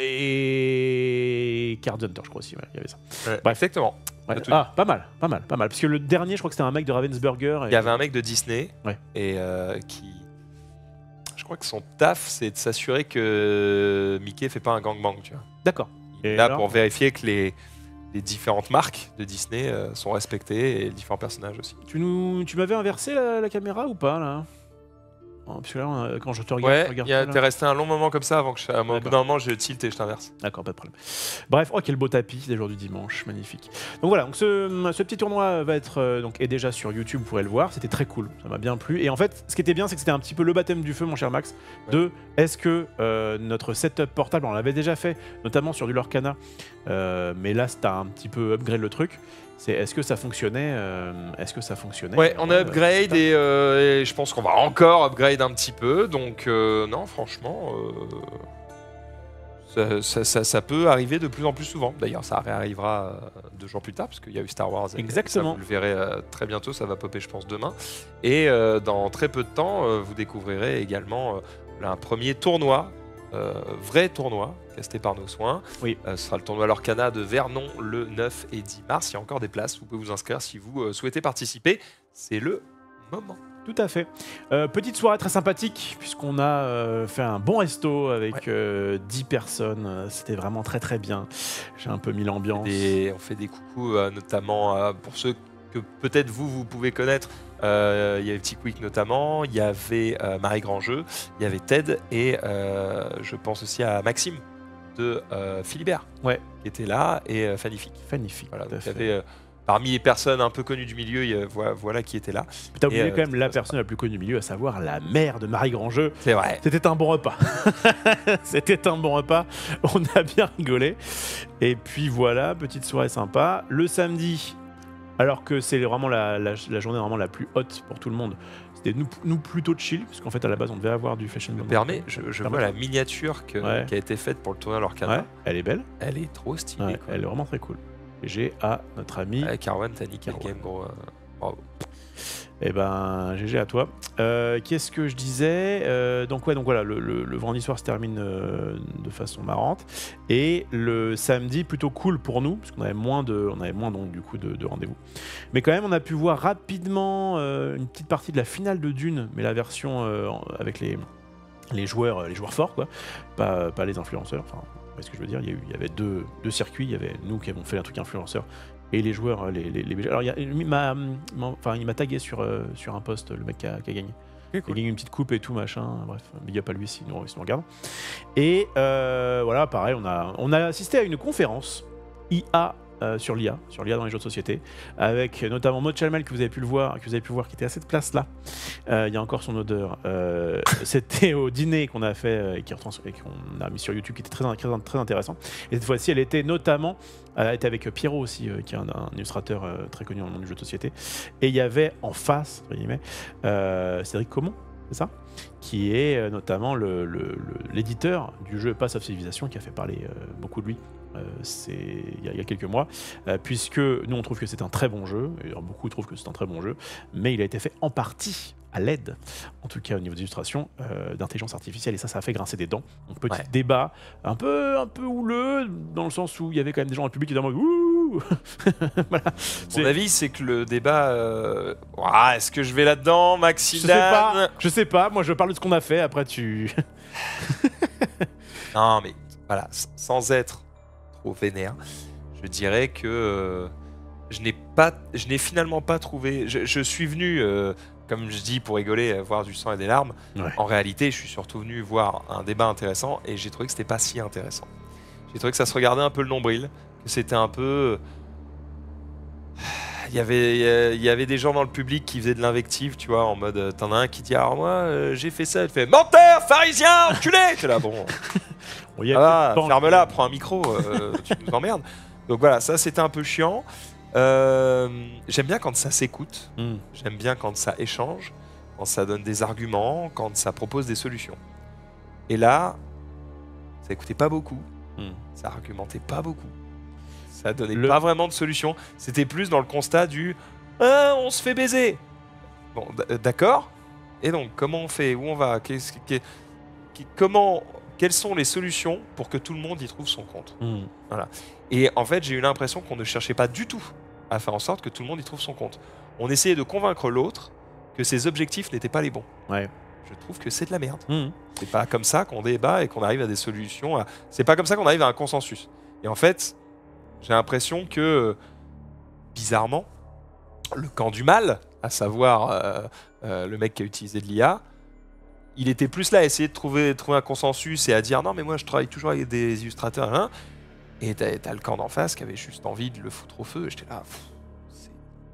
et Card Hunter, je crois aussi. Ouais, il y avait ça. Ouais, Bref. Exactement. Ouais. De tout. Ah, pas mal, pas mal, pas mal. Parce que le dernier, je crois que c'était un mec de Ravensburger. Et... Il y avait un mec de Disney Ouais. et euh, qui. Je crois que son taf, c'est de s'assurer que Mickey fait pas un gangbang, tu vois. D'accord. Il est Et là alors pour vérifier que les, les différentes marques de Disney euh, sont respectées et les différents personnages aussi. Tu, nous... tu m'avais inversé la, la caméra ou pas là? Oh, parce que là, on a- quand je te regarde, je Ouais, regarde il y a- pas, là. t'es resté un long moment comme ça avant que je, à un bout D'accord. d'un moment je tilte et je t'inverse. D'accord, pas de problème. Bref, oh quel beau tapis des jours du dimanche, magnifique. Donc voilà, donc ce, ce petit tournoi va être euh, donc est déjà sur YouTube, vous pourrez le voir. C'était très cool, ça m'a bien plu. Et en fait, ce qui était bien, c'est que c'était un petit peu le baptême du feu, mon cher Max. De est-ce que euh, notre setup portable, on l'avait déjà fait, notamment sur du Lorcana, euh, mais là, c'était un petit peu upgrade le truc. C'est est-ce que ça fonctionnait euh, Est-ce que ça fonctionnait Ouais, on a euh, upgrade et, euh, et je pense qu'on va encore upgrade un petit peu. Donc euh, non, franchement, euh, ça, ça- ça- ça peut arriver de plus en plus souvent. D'ailleurs, ça réarrivera euh, deux jours plus tard parce qu'il y a eu Star Wars. Et Exactement. ça, vous le verrez euh, très bientôt, ça va popper, je pense, demain. Et euh, dans très peu de temps, euh, vous découvrirez également euh, un premier tournoi, euh, vrai tournoi, casté par nos soins. Oui. Euh, ce sera le tournoi Lorcana de Vernon le neuf et dix mars. Il y a encore des places, vous pouvez vous inscrire si vous euh, souhaitez participer. C'est le moment. Tout à fait. Euh, petite soirée très sympathique, puisqu'on a euh, fait un bon resto avec Ouais. euh, dix personnes. Euh, C'était vraiment très très bien. J'ai un peu mis l'ambiance. Et on fait des coucous, euh, notamment euh, pour ceux que peut-être vous, vous pouvez connaître. Euh, Il y avait Petit Quick notamment, il y avait euh, Marie Grandjeu, il y avait Ted et euh, je pense aussi à Maxime de euh, Philibert Ouais. qui était là et euh, Fannifique. Magnifique. Voilà, tout à donc il y fait. avait euh, parmi les personnes un peu connues du milieu, il y a- voilà, voilà qui était là. T'as oublié et, euh, quand même la c'était personne la plus connue du milieu, à savoir la mère de Marie Grandjeu. C'est vrai. C'était un bon repas. C'était un bon repas. On a bien rigolé. Et puis voilà, petite soirée sympa. Le samedi, alors que c'est vraiment la, la- la journée vraiment la plus haute pour tout le monde, c'était nous, nous plutôt chill, puisqu'en fait à la base on devait avoir du fashion. Je me permets, je, je vois Permets. la miniature que- Ouais. qui a été faite pour le tournoi Lorcana. Ouais, elle est belle. Elle est trop stylée. Ouais, quoi. elle est vraiment très cool. G G à notre ami. Avec Arwan, t'as niqué le game, gros. Euh, bravo. Eh ben, G G à toi. Euh, Qu'est-ce que je disais euh, Donc ouais, donc voilà, le, le, le vendredi soir se termine euh, de façon marrante, et le samedi plutôt cool pour nous, parce qu'on avait moins de, on avait moins donc du coup de, de rendez-vous. Mais quand même, on a pu voir rapidement euh, une petite partie de la finale de Dune, mais la version euh, avec les les joueurs, les joueurs forts quoi, pas pas les influenceurs. Enfin, vous voyez ce que je veux dire. Il y, a eu, il y avait deux deux circuits. Il y avait nous qui avons fait un truc influenceur. Et les joueurs, les, les, les... alors il, y a, il m'a, enfin, il m'a tagué sur, euh, sur un post, le mec qui a, qui a gagné. Okay, cool. Il a gagné une petite coupe et tout, machin. Bref, big up à lui s'il nous, si nous regarde. Et euh, voilà, pareil, on a, on a assisté à une conférence I A euh, sur l'I A, sur l'I A dans les jeux de société, avec notamment Maud Chalmel, que vous avez pu le voir, que vous avez pu voir, qui était à cette place-là. Euh, il y a encore son odeur. Euh, c'était au dîner qu'on a fait euh, et, qui et qu'on a mis sur YouTube, qui était très, très, très intéressant. Et cette fois-ci, elle était notamment, elle était avec Pierrot aussi, euh, qui est un, un illustrateur euh, très connu dans le monde du jeu de société. Et il y avait en face, entre guillemets, euh, Cédric Comon, c'est ça, qui est euh, notamment le, le, le, l'éditeur du jeu Pass of Civilization, qui a fait parler euh, beaucoup de lui. Euh, c'est il y, y a quelques mois, euh, puisque nous on trouve que c'est un très bon jeu, et alors, beaucoup trouvent que c'est un très bon jeu, mais il a été fait en partie à l'aide, en tout cas au niveau d'illustration, euh, d'intelligence artificielle, et ça, ça a fait grincer des dents. Donc petit ouais. débat un peu, un peu houleux, dans le sens où il y avait quand même des gens dans le public qui étaient en mode ouh. Voilà. Mon avis, c'est que le débat, euh... oh, est-ce que je vais là-dedans, Maxime? Je sais pas, je sais pas. Moi, je parle de ce qu'on a fait. Après, tu. Non, mais voilà, sans être trop vénère, je dirais que euh, je n'ai pas, je n'ai finalement pas trouvé. Je, je suis venu, euh, comme je dis pour rigoler, voir du sang et des larmes. Ouais. En réalité, je suis surtout venu voir un débat intéressant, et j'ai trouvé que c'était pas si intéressant. J'ai trouvé que ça se regardait un peu le nombril, que c'était un peu. Il y avait, il y avait des gens dans le public qui faisaient de l'invective, tu vois, en mode, t'en as un qui dit, alors moi, euh, j'ai fait ça, il fait, menteur, pharisien, enculé. T'es là, bon. Bon, ah, ferme-la, prends un micro, euh, tu nous emmerdes. Donc voilà, ça c'était un peu chiant. Euh, j'aime bien quand ça s'écoute, mm. J'aime bien quand ça échange, quand ça donne des arguments, quand ça propose des solutions. Et là, ça écoutait pas beaucoup, mm. Ça argumentait pas beaucoup, ça donnait le... pas vraiment de solution. C'était plus dans le constat du ah, on se fait baiser. Bon, d'accord. Et donc, comment on fait? Où on va? Qu'est-ce, qu'est, comment Quelles sont les solutions pour que tout le monde y trouve son compte? mmh. Voilà. Et en fait, j'ai eu l'impression qu'on ne cherchait pas du tout à faire en sorte que tout le monde y trouve son compte. On essayait de convaincre l'autre que ses objectifs n'étaient pas les bons. Ouais. Je trouve que c'est de la merde. Mmh. C'est pas comme ça qu'on débat et qu'on arrive à des solutions. À... C'est pas comme ça qu'on arrive à un consensus. Et en fait, j'ai l'impression que, bizarrement, le camp du mal, à savoir euh, euh, le mec qui a utilisé de l'I A, il était plus là à essayer de trouver, de trouver un consensus et à dire non mais moi je travaille toujours avec des illustrateurs, hein, et t'as, t'as le camp d'en face qui avait juste envie de le foutre au feu. Et j'étais là, pff, c'est...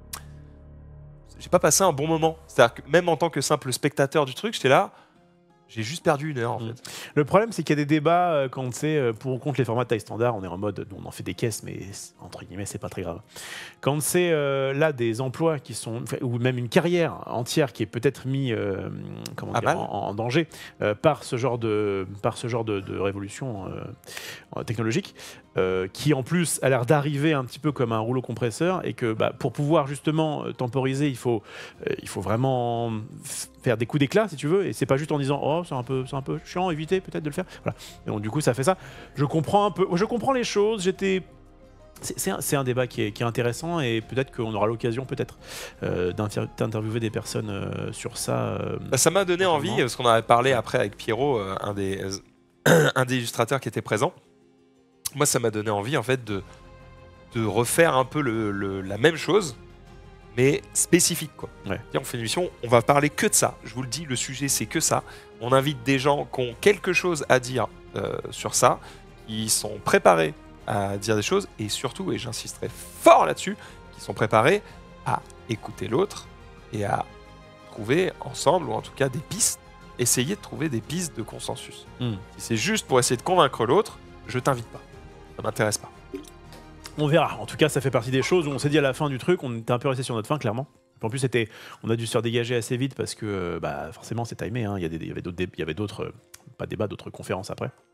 j'ai pas passé un bon moment. C'est-à-dire que même en tant que simple spectateur du truc, j'étais là, j'ai juste perdu une heure en mmh. fait. Le problème, c'est qu'il y a des débats euh, quand c'est pour ou contre les formats de taille standard. On est en mode, on en fait des caisses, mais entre guillemets, c'est pas très grave. Quand c'est euh, là des emplois qui sont, ou même une carrière entière qui est peut-être mis euh, comment dire, en, en danger euh, par ce genre de, par ce genre de, de révolution euh, technologique, euh, qui en plus a l'air d'arriver un petit peu comme un rouleau compresseur, et que bah, pour pouvoir justement temporiser, il faut, euh, il faut vraiment faire des coups d'éclat si tu veux, et c'est pas juste en disant oh c'est un peu c'est un peu chiant, éviter peut-être de le faire, voilà. Et donc du coup ça fait ça. Je comprends un peu, je comprends les choses. J'étais c'est, c'est, un, c'est un débat qui est, qui est intéressant, et peut-être qu'on aura l'occasion peut-être euh, d'interviewer des personnes euh, sur ça. Euh, bah, ça m'a donné envie, parce qu'on en avait parlé après avec Pierrot, euh, un des euh, un des illustrateurs qui était présent. Moi ça m'a donné envie en fait de de refaire un peu le, le, la même chose, mais spécifique quoi. Ouais. Et on fait une émission, on va parler que de ça. Je vous le dis, le sujet c'est que ça. On invite des gens qui ont quelque chose à dire euh, sur ça, qui sont préparés à dire des choses, et surtout, et j'insisterai fort là-dessus, qui sont préparés à écouter l'autre et à trouver ensemble, ou en tout cas des pistes, essayer de trouver des pistes de consensus. Mm. Si c'est juste pour essayer de convaincre l'autre, je t'invite pas. Ça m'intéresse pas. On verra. En tout cas, ça fait partie des choses où on s'est dit à la fin du truc, on était un peu resté sur notre fin, clairement. En plus, c'était, on a dû se faire dégager assez vite parce que bah, forcément, c'est timé. Hein. Il y a des, il y avait d'autres, il y avait d'autres, pas débats, d'autres conférences après.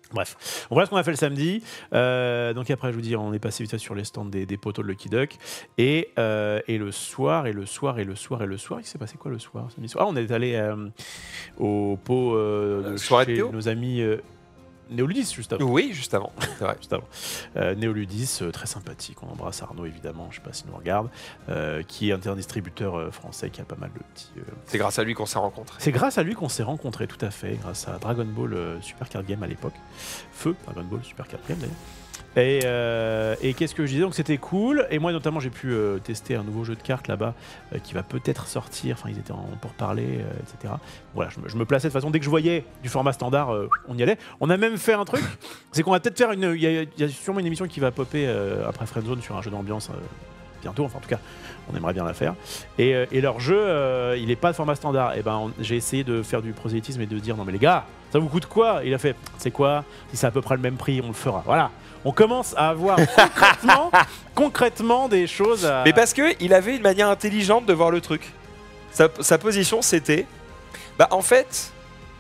Bref, donc voilà ce qu'on a fait le samedi. Euh, donc après, je vous dis, on est passé vite sur les stands des, des poteaux de Lucky Duck. Et, euh, et le soir, et le soir, et le soir, et le soir, il s'est passé quoi le soir, samedi soir? Ah, on est allé euh, au pot euh, de soirée de chez Théo nos amis euh, Néoludis, juste avant. Oui, juste avant. C'est vrai. Juste avant. Euh, Néoludis, euh, très sympathique. On embrasse Arnaud, évidemment, je ne sais pas s'il nous regarde, euh, qui est un distributeur euh, français qui a pas mal de petits. Euh... C'est grâce à lui qu'on s'est rencontrés. C'est grâce à lui qu'on s'est rencontrés, tout à fait, grâce à Dragon Ball euh, Super Card Game à l'époque. Feu, Dragon Ball Super Card Game d'ailleurs. Et, euh, et qu'est-ce que je disais? Donc c'était cool. Et moi notamment j'ai pu euh, tester un nouveau jeu de cartes là-bas euh, qui va peut-être sortir. Enfin ils étaient en pour parler, euh, et cetera. Voilà, je me, je me plaçais de toute façon dès que je voyais du format standard, euh, on y allait. On a même fait un truc, c'est qu'on va peut-être faire une. Il y, y a sûrement une émission qui va popper euh, après Friendzone sur un jeu d'ambiance. Euh, bientôt, enfin en tout cas on aimerait bien la faire et, euh, et leur jeu euh, il est pas de format standard et ben on, j'ai essayé de faire du prosélytisme et de dire non mais les gars ça vous coûte quoi, il a fait c'est quoi, si c'est à peu près le même prix on le fera, voilà, on commence à avoir concrètement, concrètement des choses à... Mais parce que il avait une manière intelligente de voir le truc. Sa, sa position c'était bah en fait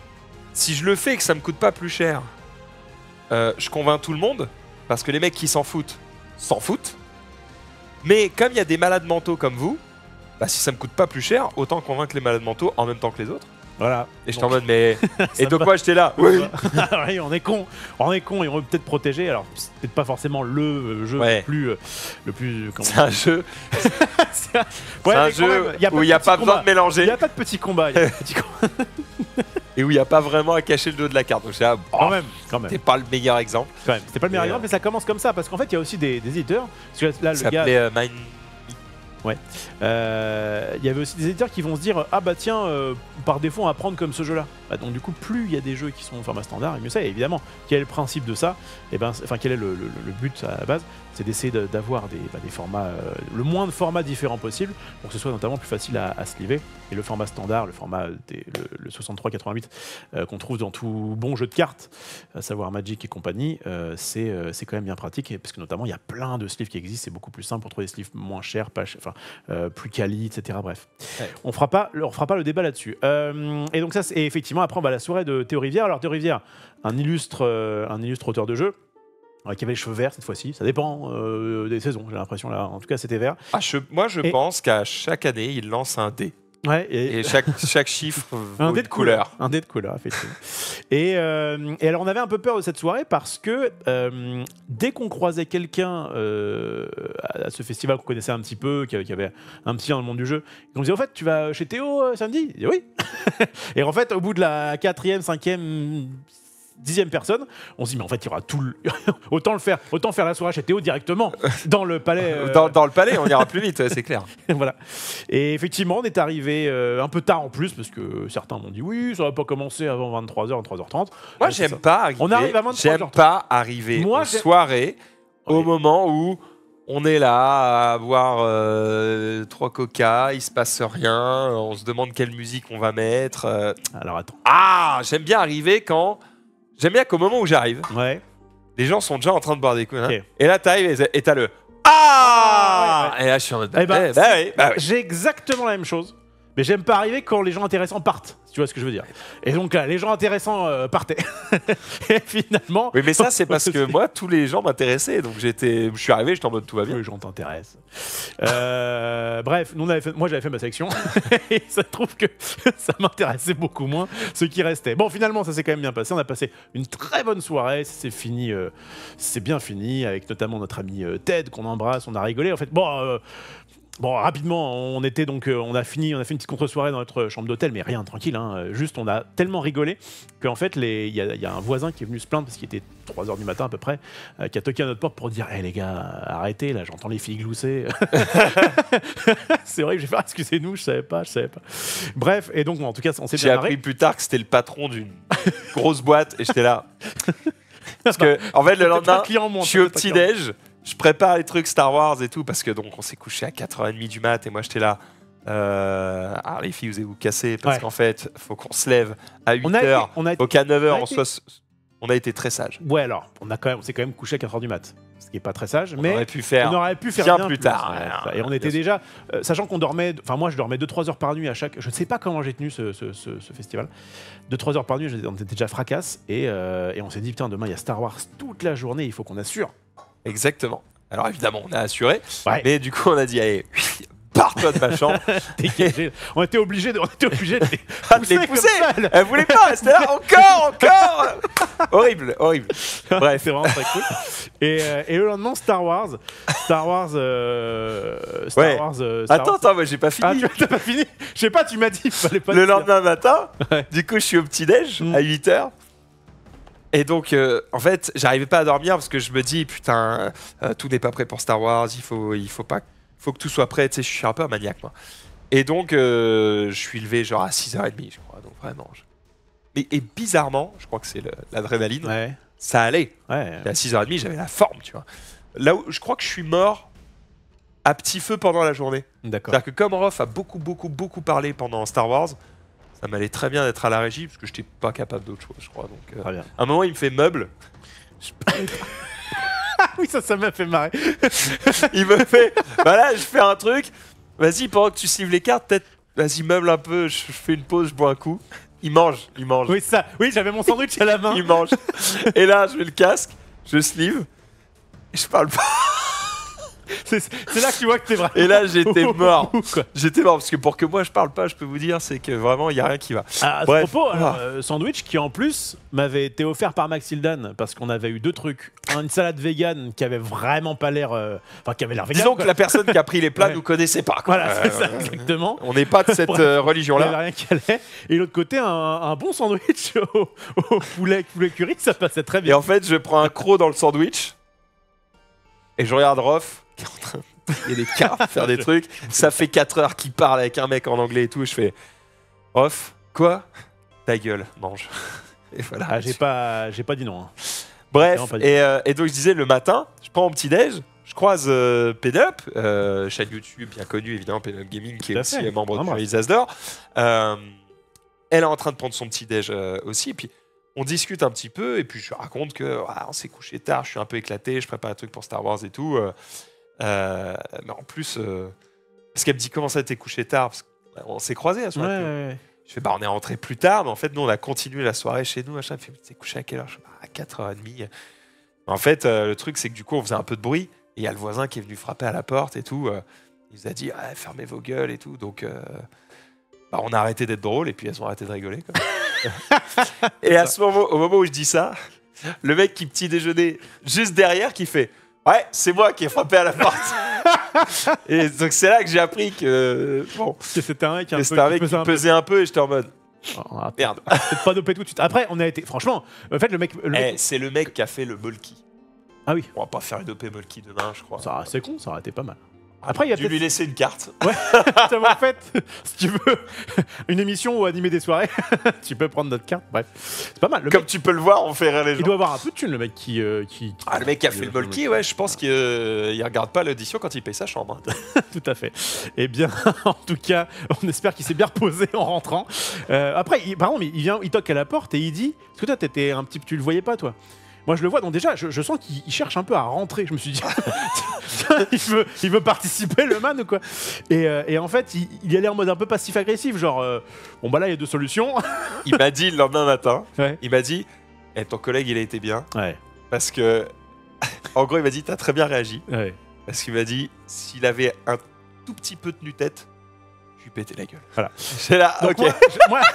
si je le fais et que ça me coûte pas plus cher euh, je convainc tout le monde parce que les mecs qui s'en foutent s'en foutent. Mais comme il y a des malades mentaux comme vous, bah si ça me coûte pas plus cher, autant convaincre les malades mentaux en même temps que les autres. Voilà. Et j'étais en mode mais et de quoi j'étais là? Oui. Oui, on est con, on est con et on veut peut-être protéger. Alors c'est peut-être pas forcément le jeu ouais. le plus, le plus. C'est un jeu. C'est un, ouais, un jeu même, y a où il n'y a pas besoin combat. de mélanger. Il n'y a pas de petits combats. Petits combats. Et où il n'y a pas vraiment à cacher le dos de la carte. Donc c'est là, oh, quand même, quand même. C'était pas le meilleur exemple. Quand même, c'était pas le meilleur exemple, mais ça commence comme ça parce qu'en fait il y a aussi des, des éditeurs. Parce que là, ça le gars. Euh, Mind... Ouais. Euh, il y avait aussi des éditeurs qui vont se dire ah bah tiens euh, par défaut on va prendre comme ce jeu là. Bah, donc du coup plus il y a des jeux qui sont au format standard et mieux c'est. Évidemment quel est le principe de ça et ben enfin quel est le, le, le but à la base, c'est d'essayer de, d'avoir des, bah, des formats euh, le moins de formats différents possible pour que ce soit notamment plus facile à, à se livrer. Et le format standard, le format des, le, le soixante-trois quatre-vingt-huit euh, qu'on trouve dans tout bon jeu de cartes, à savoir Magic et compagnie, euh, c'est euh, c'est quand même bien pratique et, parce que notamment il y a plein de sleeves qui existent, c'est beaucoup plus simple pour trouver des sleeves moins chers, pas cher, enfin euh, plus quali, et cetera. Bref, ouais. on fera pas, on fera pas le débat là-dessus. Euh, et donc ça, c'est effectivement après bah, la soirée de Théo Rivière. Alors Théo Rivière, un illustre, euh, un illustre auteur de jeu. Euh, qui avait les cheveux verts cette fois-ci, ça dépend euh, des saisons, j'ai l'impression là. En tout cas, c'était vert. Ah, je, moi, je et... pense qu'à chaque année, il lance un dé. Ouais, et... et chaque, chaque chiffre un dé de couleur. couleur. Un dé de couleur, effectivement. et, euh, et alors, on avait un peu peur de cette soirée parce que euh, dès qu'on croisait quelqu'un euh, à ce festival qu'on connaissait un petit peu, qui avait un petit dans le monde du jeu, on disait, au fait, tu vas chez Théo euh, samedi? Il disait, oui. Et en fait, au bout de la quatrième, cinquième, dixième personne, on se dit mais en fait il y aura tout le... autant le faire, autant faire la soirée chez Théo directement dans le palais. Euh... Dans, dans le palais, on ira plus vite, c'est clair. Voilà. Et effectivement, on est arrivé euh, un peu tard en plus parce que certains m'ont dit oui, ça va pas commencer avant vingt-trois heures, vingt-trois heures trente. Moi, j'aime pas arriver. On arrive à vingt-trois heures J'aime trente. pas arriver Moi, aux soirées oui. au moment où on est là à boire euh, trois coca, il se passe rien, on se demande quelle musique on va mettre. Euh... Alors attends. Ah, j'aime bien arriver quand J'aime bien qu'au moment où j'arrive, ouais. les gens sont déjà en train de boire des coups. Hein, okay. Et là, t'arrives et t'as le Ah, ah ouais, ouais. Et là, je suis en mode eh ben, eh, bah, oui, bah, oui. J'ai exactement la même chose. Mais j'aime pas arriver quand les gens intéressants partent, si tu vois ce que je veux dire. Et donc là, les gens intéressants euh, partaient. Et finalement... Oui, mais ça, c'est parce que moi, tous les gens m'intéressaient. Donc j'étais, je suis arrivé, j'étais en mode tout va bien. Les gens t'intéressent. Euh, bref, nous, on avait fait, moi, j'avais fait ma sélection. Et ça trouve que ça m'intéressait beaucoup moins, ce qui restait. Bon, finalement, ça s'est quand même bien passé. On a passé une très bonne soirée. C'est fini, euh, c'est bien fini, avec notamment notre ami euh, Ted, qu'on embrasse. On a rigolé. En fait, bon... Euh, Bon, rapidement, on était donc, euh, on a fini, on a fait une petite contre-soirée dans notre chambre d'hôtel, mais rien, tranquille. Hein, juste, on a tellement rigolé qu'en fait, il y, y a un voisin qui est venu se plaindre parce qu'il était trois heures du matin à peu près, euh, qui a toqué à notre porte pour dire, hé hey, les gars, arrêtez, là, j'entends les filles glousser. C'est vrai que j'ai fait, ah, excusez-nous, je savais pas, je savais pas. Bref, et donc, en tout cas, on s'est bien marré. J'ai appris plus tard que c'était le patron d'une grosse boîte et j'étais là. Parce que, en fait, le lendemain, je suis au petit-déj. Je prépare les trucs Star Wars et tout parce que donc on s'est couché à quatre heures trente du mat et moi j'étais là. Euh, alors les filles, vous allez vous casser parce ouais. qu'en fait, faut qu'on se lève à huit heures, faut qu'à neuf heures on, on soit. On a été très sages. Ouais, alors, on, a quand même, on s'est quand même couché à quatre heures du mat. ce qui est pas très sage, On mais aurait pu faire on aurait pu faire bien bien, plus tard. ouais, Ouais, ça. ouais, Et on bien était sûr. déjà, euh, sachant qu'on dormait, enfin moi je dormais deux trois heures par nuit à chaque, je ne sais pas comment j'ai tenu ce, ce, ce, ce festival, deux trois heures par nuit, on était déjà fracasse et, euh, et on s'est dit putain demain il y a Star Wars toute la journée, il faut qu'on assure. Exactement. Alors évidemment, on a assuré, Ouais. mais du coup, on a dit allez, barre-toi de ma chambre. Dégagé. on était obligé de, on était obligé de les Ah, de les comme pousser. ça, là. Elle voulait pas rester là. Encore, encore. Horrible, horrible. Bref. C'est vraiment très cool. Et, euh, et le lendemain, Star Wars. Star Wars. Euh, Star Ouais. Wars. euh, Star Attends, Wars. attends, moi j'ai pas Ah, fini. tu t'as pas fini. Je sais pas, tu m'as dit. Il fallait pas Le le dire. lendemain matin, Ouais. du coup, je suis au petit-déj Mm. à huit heures. Et donc, euh, en fait, j'arrivais pas à dormir parce que je me dis, putain, euh, tout n'est pas prêt pour Star Wars, il faut, il faut, pas, faut que tout soit prêt. Tu sais, je suis un peu un maniaque, moi. Et donc, euh, je suis levé genre à six heures trente, je crois. Donc, vraiment. je- Et, et bizarrement, je crois que c'est le- l'adrénaline, Ouais. ça allait. Ouais. Et à six heures trente, j'avais la forme, tu vois. Là où je crois que je suis mort à petit feu pendant la journée. D'accord. C'est-à-dire que comme Rof a beaucoup, beaucoup, beaucoup parlé pendant Star Wars, ça m'allait très bien d'être à la régie parce que j'étais pas capable d'autre chose, je crois. Donc, euh, Très bien. à un moment, il me fait meuble. Ah oui, ça, ça m'a fait marrer. Il me fait, voilà, je fais un truc. Vas-y, pendant que tu cibles les cartes, peut-être, vas-y, meuble un peu. Je, je fais une pause, je bois un coup. Il mange, il mange, Oui, ça. Oui, j'avais mon sandwich à la main. il mange. Et là, je mets le casque, je sleeve, et je parle pas. C'est c'est là que tu vois que t'es vraiment. Et là, j'étais mort. Quoi. J'étais mort parce que pour que moi je parle pas, je peux vous dire, c'est que vraiment, il y a rien qui va. Ah, à ce Bref. propos, alors, Ah. euh, sandwich qui en plus m'avait été offert par Max Hildan parce qu'on avait eu deux trucs. Une salade vegan qui avait vraiment pas l'air. euh, Enfin, qui avait l'air vegan. Disons quoi. que la personne qui a pris les plats Ouais. nous connaissait pas. quoi. Voilà, c'est Euh, ça, exactement. On n'est pas de cette Bref. euh, Il y religion-là. avait rien qui allait. Et l'autre côté, un, un bon sandwich au, au poulet, poulet curry, ça passait très Et bien. en fait, je prends un croc dans le sandwich et je regarde Rof qui est en train de plier des cartes, faire des trucs. Ça fait quatre heures qu'il parle avec un mec en anglais et tout. Et je fais Rof, quoi? Ta gueule, mange. Et voilà. Ah, j'ai pas, j'ai pas dit non. hein. Bref, Non, pas du et, euh, et donc je disais le matin, je prends mon petit déj, je croise euh, Penelope, euh, chaîne YouTube bien connue évidemment, Penelope Gaming qui Tout est à aussi fait. membre de Embrasse. Jury Asdor. Euh, elle est en train de prendre son petit déj euh, aussi, et puis on discute un petit peu, et puis je lui raconte que ah, on s'est couché tard, je suis un peu éclaté, je prépare un truc pour Star Wars et tout. euh, euh, mais en plus, euh, parce qu'elle me dit comment ça t'es couché tard, parce qu'on s'est croisés à ce Ouais, moment-là. ouais, ouais. Je fais, bah, on est rentré plus tard, mais en fait, nous, on a continué la soirée chez nous. Machin. Elle fait, t'es couché à quelle heure? Je fais, bah, à quatre heures trente. En fait, euh, le truc, c'est que du coup, on faisait un peu de bruit. Et il y a le voisin qui est venu frapper à la porte et tout. euh, il nous a dit, ah, fermez vos gueules et tout. Donc, euh, bah, on a arrêté d'être drôle et puis elles ont arrêté de rigoler. Quoi. Et à ce moment, au moment où je dis ça, le mec qui petit déjeuner juste derrière qui fait, ouais, c'est moi qui ai frappé à la porte. Et donc, c'est là que j'ai appris que, bon, Que C'était un mec un que peu c'était un mec qui pesait un peu. pesait un peu et j'étais en mode, Oh, attends, merde. peut-être pas dopé tout de suite. Après, on a été. Franchement, en fait, le mec. Le mec- Eh, c'est le mec qui a fait le Molki. Ah oui, On va pas faire une O P Molki demain, je crois. ça, c'est con, ça aurait été pas mal. Après, il y a dû peut-être. lui laisser une carte. Ça va, en fait, si tu veux une émission ou animer des soirées, tu peux prendre notre carte. Bref, c'est pas mal. Le Comme mec, tu peux le voir, on fait rire les il gens. doit avoir un peu de thune, le mec qui. euh, qui, qui- Ah, le mec qui a qui- fait le qui- Molki, ouais, je pense qu'il euh, il regarde pas l'audition quand il paye sa chambre. hein. Tout à fait. Eh bien, en tout cas, on espère qu'il s'est bien reposé en rentrant. Euh, après, il, par contre, il vient, il toque à la porte et il dit. Parce que toi, t'étais un petit, tu le voyais pas, toi. Moi, je le vois, donc déjà, je, je sens qu'il il cherche un peu à rentrer. Je me suis dit, tiens, il, veut, il veut participer, le man, ou quoi. Et, euh, et en fait, il, il y allait en mode un peu passif-agressif, genre, euh, bon, bah là, il y a deux solutions. Il m'a dit le lendemain matin, Ouais. il m'a dit, eh, ton collègue, il a été bien. Ouais, Parce que, en gros, il m'a dit, t'as très bien réagi. ouais. Parce qu'il m'a dit, s'il avait un tout petit peu tenu tête, je lui pétais la gueule. Voilà. J'ai là, Donc, ok. moi, je- moi-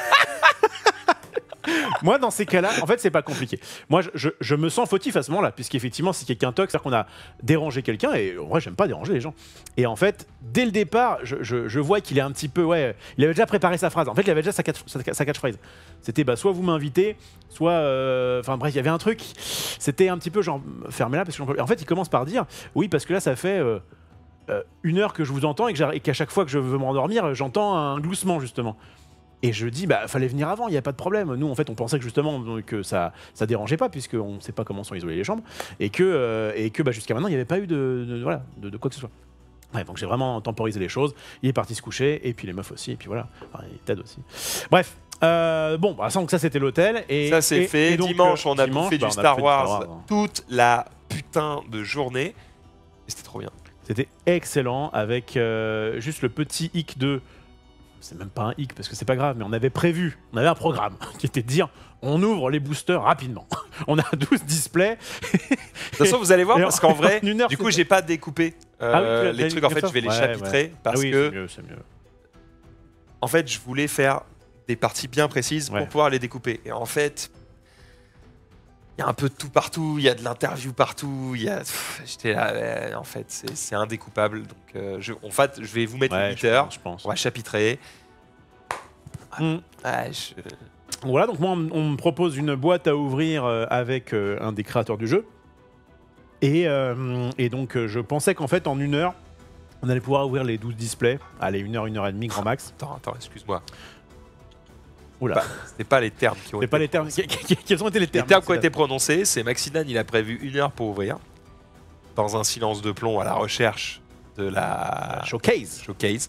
moi, dans ces cas-là, en fait, c'est pas compliqué. Moi, je, je- je me sens fautif à ce moment-là, puisqu'effectivement, si quelqu'un toque, c'est-à-dire qu'on a dérangé quelqu'un, et en vrai, j'aime pas déranger les gens. Et en fait, dès le départ, je, je- je vois qu'il est un petit peu, ouais, il avait déjà préparé sa phrase. En fait, il avait déjà sa, catch, sa, sa catchphrase. C'était, bah, soit vous m'invitez, soit, euh, enfin bref, il y avait un truc. C'était un petit peu genre, fermez-la, parce que j'en peux plus. En fait, il commence par dire, oui, parce que là, ça fait. euh, euh, une heure que je vous entends et que j'arr- et qu'à chaque fois que je veux m'endormir, j'entends un gloussement justement. Et je dis, bah fallait venir avant, il n'y a pas de problème. Nous, en fait, on pensait que justement que ça ça dérangeait pas, puisqu'on ne sait pas comment sont isolées les chambres, et que, euh, et que bah, jusqu'à maintenant, il n'y avait pas eu de, de- voilà, de, de quoi que ce soit. Ouais, donc j'ai vraiment temporisé les choses. Il est parti se coucher, et puis les meufs aussi, et puis voilà. Enfin, et Ted aussi. Bref. euh, bon, bah, ça, donc ça c'était l'hôtel. Et, Ça c'est et- fait. et donc, Dimanche, euh, on a dimanche, bouffé bah, du on a Star fait du Wars Star Wars, hein. toute la putain de journée. Et c'était trop bien. C'était excellent avec euh, juste le petit hic de... C'est même pas un hic parce que c'est pas grave, mais on avait prévu, on avait un programme qui était de dire on ouvre les boosters rapidement. On a douze displays. De toute façon, vous allez voir, parce qu'en vrai, heure, du coup, j'ai pas découpé euh, ah oui, les trucs. En fait, je vais les ouais, chapitrer ouais. parce ah oui, que, c'est mieux, c'est mieux. en fait, je voulais faire des parties bien précises ouais. pour pouvoir les découper. Et en fait, il y a un peu de tout partout, il y a de l'interview partout, il y a... J'étais là, ouais, en fait, c'est indécoupable. Donc, euh, je, en fait, je vais vous mettre ouais, une huit heures, je pense. on va chapitrer. Mm. Ouais, je... Voilà, donc moi, on, on me propose une boîte à ouvrir euh, avec euh, un des créateurs du jeu. Et, euh, et donc, euh, je pensais qu'en fait, en une heure, on allait pouvoir ouvrir les douze displays. Allez, une heure, une heure et demie, grand max. Attends, attends, excuse-moi. Oula. Bah, c'était pas les termes qui ont C'est été pas les termes. Quels ont été les termes Les termes qui ont été prononcés, c'est Maxidan, il a prévu une heure pour ouvrir, dans un silence de plomb à la recherche de la showcase. showcase.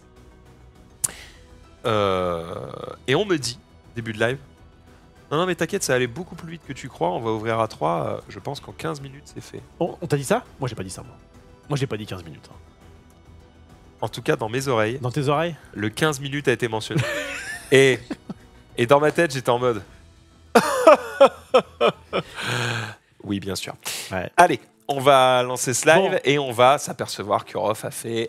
Euh, et on me dit, début de live, non, non, mais t'inquiète, ça allait beaucoup plus vite que tu crois, on va ouvrir à trois, euh, je pense qu'en quinze minutes, c'est fait. On, on t'a dit ça? Moi, j'ai pas dit ça, moi. Moi, j'ai pas dit quinze minutes. Hein. En tout cas, dans mes oreilles, Dans tes oreilles? le quinze minutes a été mentionné. et, et dans ma tête, j'étais en mode... oui, bien sûr. Ouais. Allez, on va lancer ce live Bon. et on va s'apercevoir que Rof a fait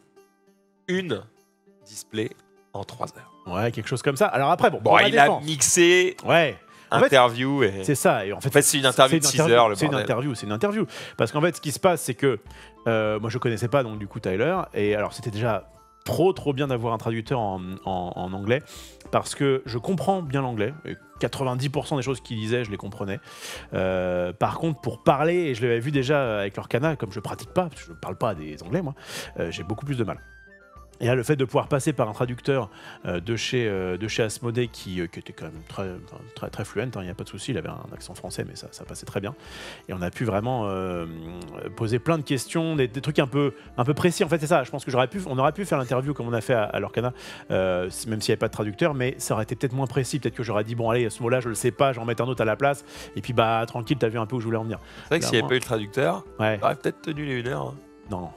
une display en trois heures. Ouais, quelque chose comme ça. Alors après, bon, Bon, pour ma il défense. a mixé, Ouais. En fait, interview et... c'est ça. Et en fait, En fait, c'est une interview de six heures, le C'est une bordel. interview, c'est une interview. Parce qu'en fait, ce qui se passe, c'est que euh, moi, je connaissais pas donc du coup Tyler. Et alors, c'était déjà trop, trop bien d'avoir un traducteur en, en- en anglais parce que je comprends bien l'anglais. Et quatre-vingt-dix pour cent des choses qu'il disait, je les comprenais. Euh, par contre, pour parler, et je l'avais vu déjà avec leur canal, comme je pratique pas, parce que je parle pas des anglais, moi, euh, j'ai beaucoup plus de mal. Et là, le fait de pouvoir passer par un traducteur euh, de chez, euh, de chez Asmodee qui, euh, qui était quand même très, très, très fluent, il n'y a pas de souci, il avait un accent français, mais ça, ça passait très bien. Et on a pu vraiment euh, poser plein de questions, des, des trucs un peu, un peu précis. En fait, c'est ça, je pense que j'aurais pu, on aurait pu faire l'interview comme on a fait à, à Lorcana, euh, même s'il n'y avait pas de traducteur, mais ça aurait été peut-être moins précis. Peut-être que j'aurais dit, bon, allez, ce mot-là, je le sais pas, j'en mets un autre à la place. Et puis, bah, tranquille, t'as vu un peu où je voulais en venir. C'est vrai que s'il n'y avait pas eu le traducteur, Ouais. on aurait peut-être tenu les une heure. hein. Non.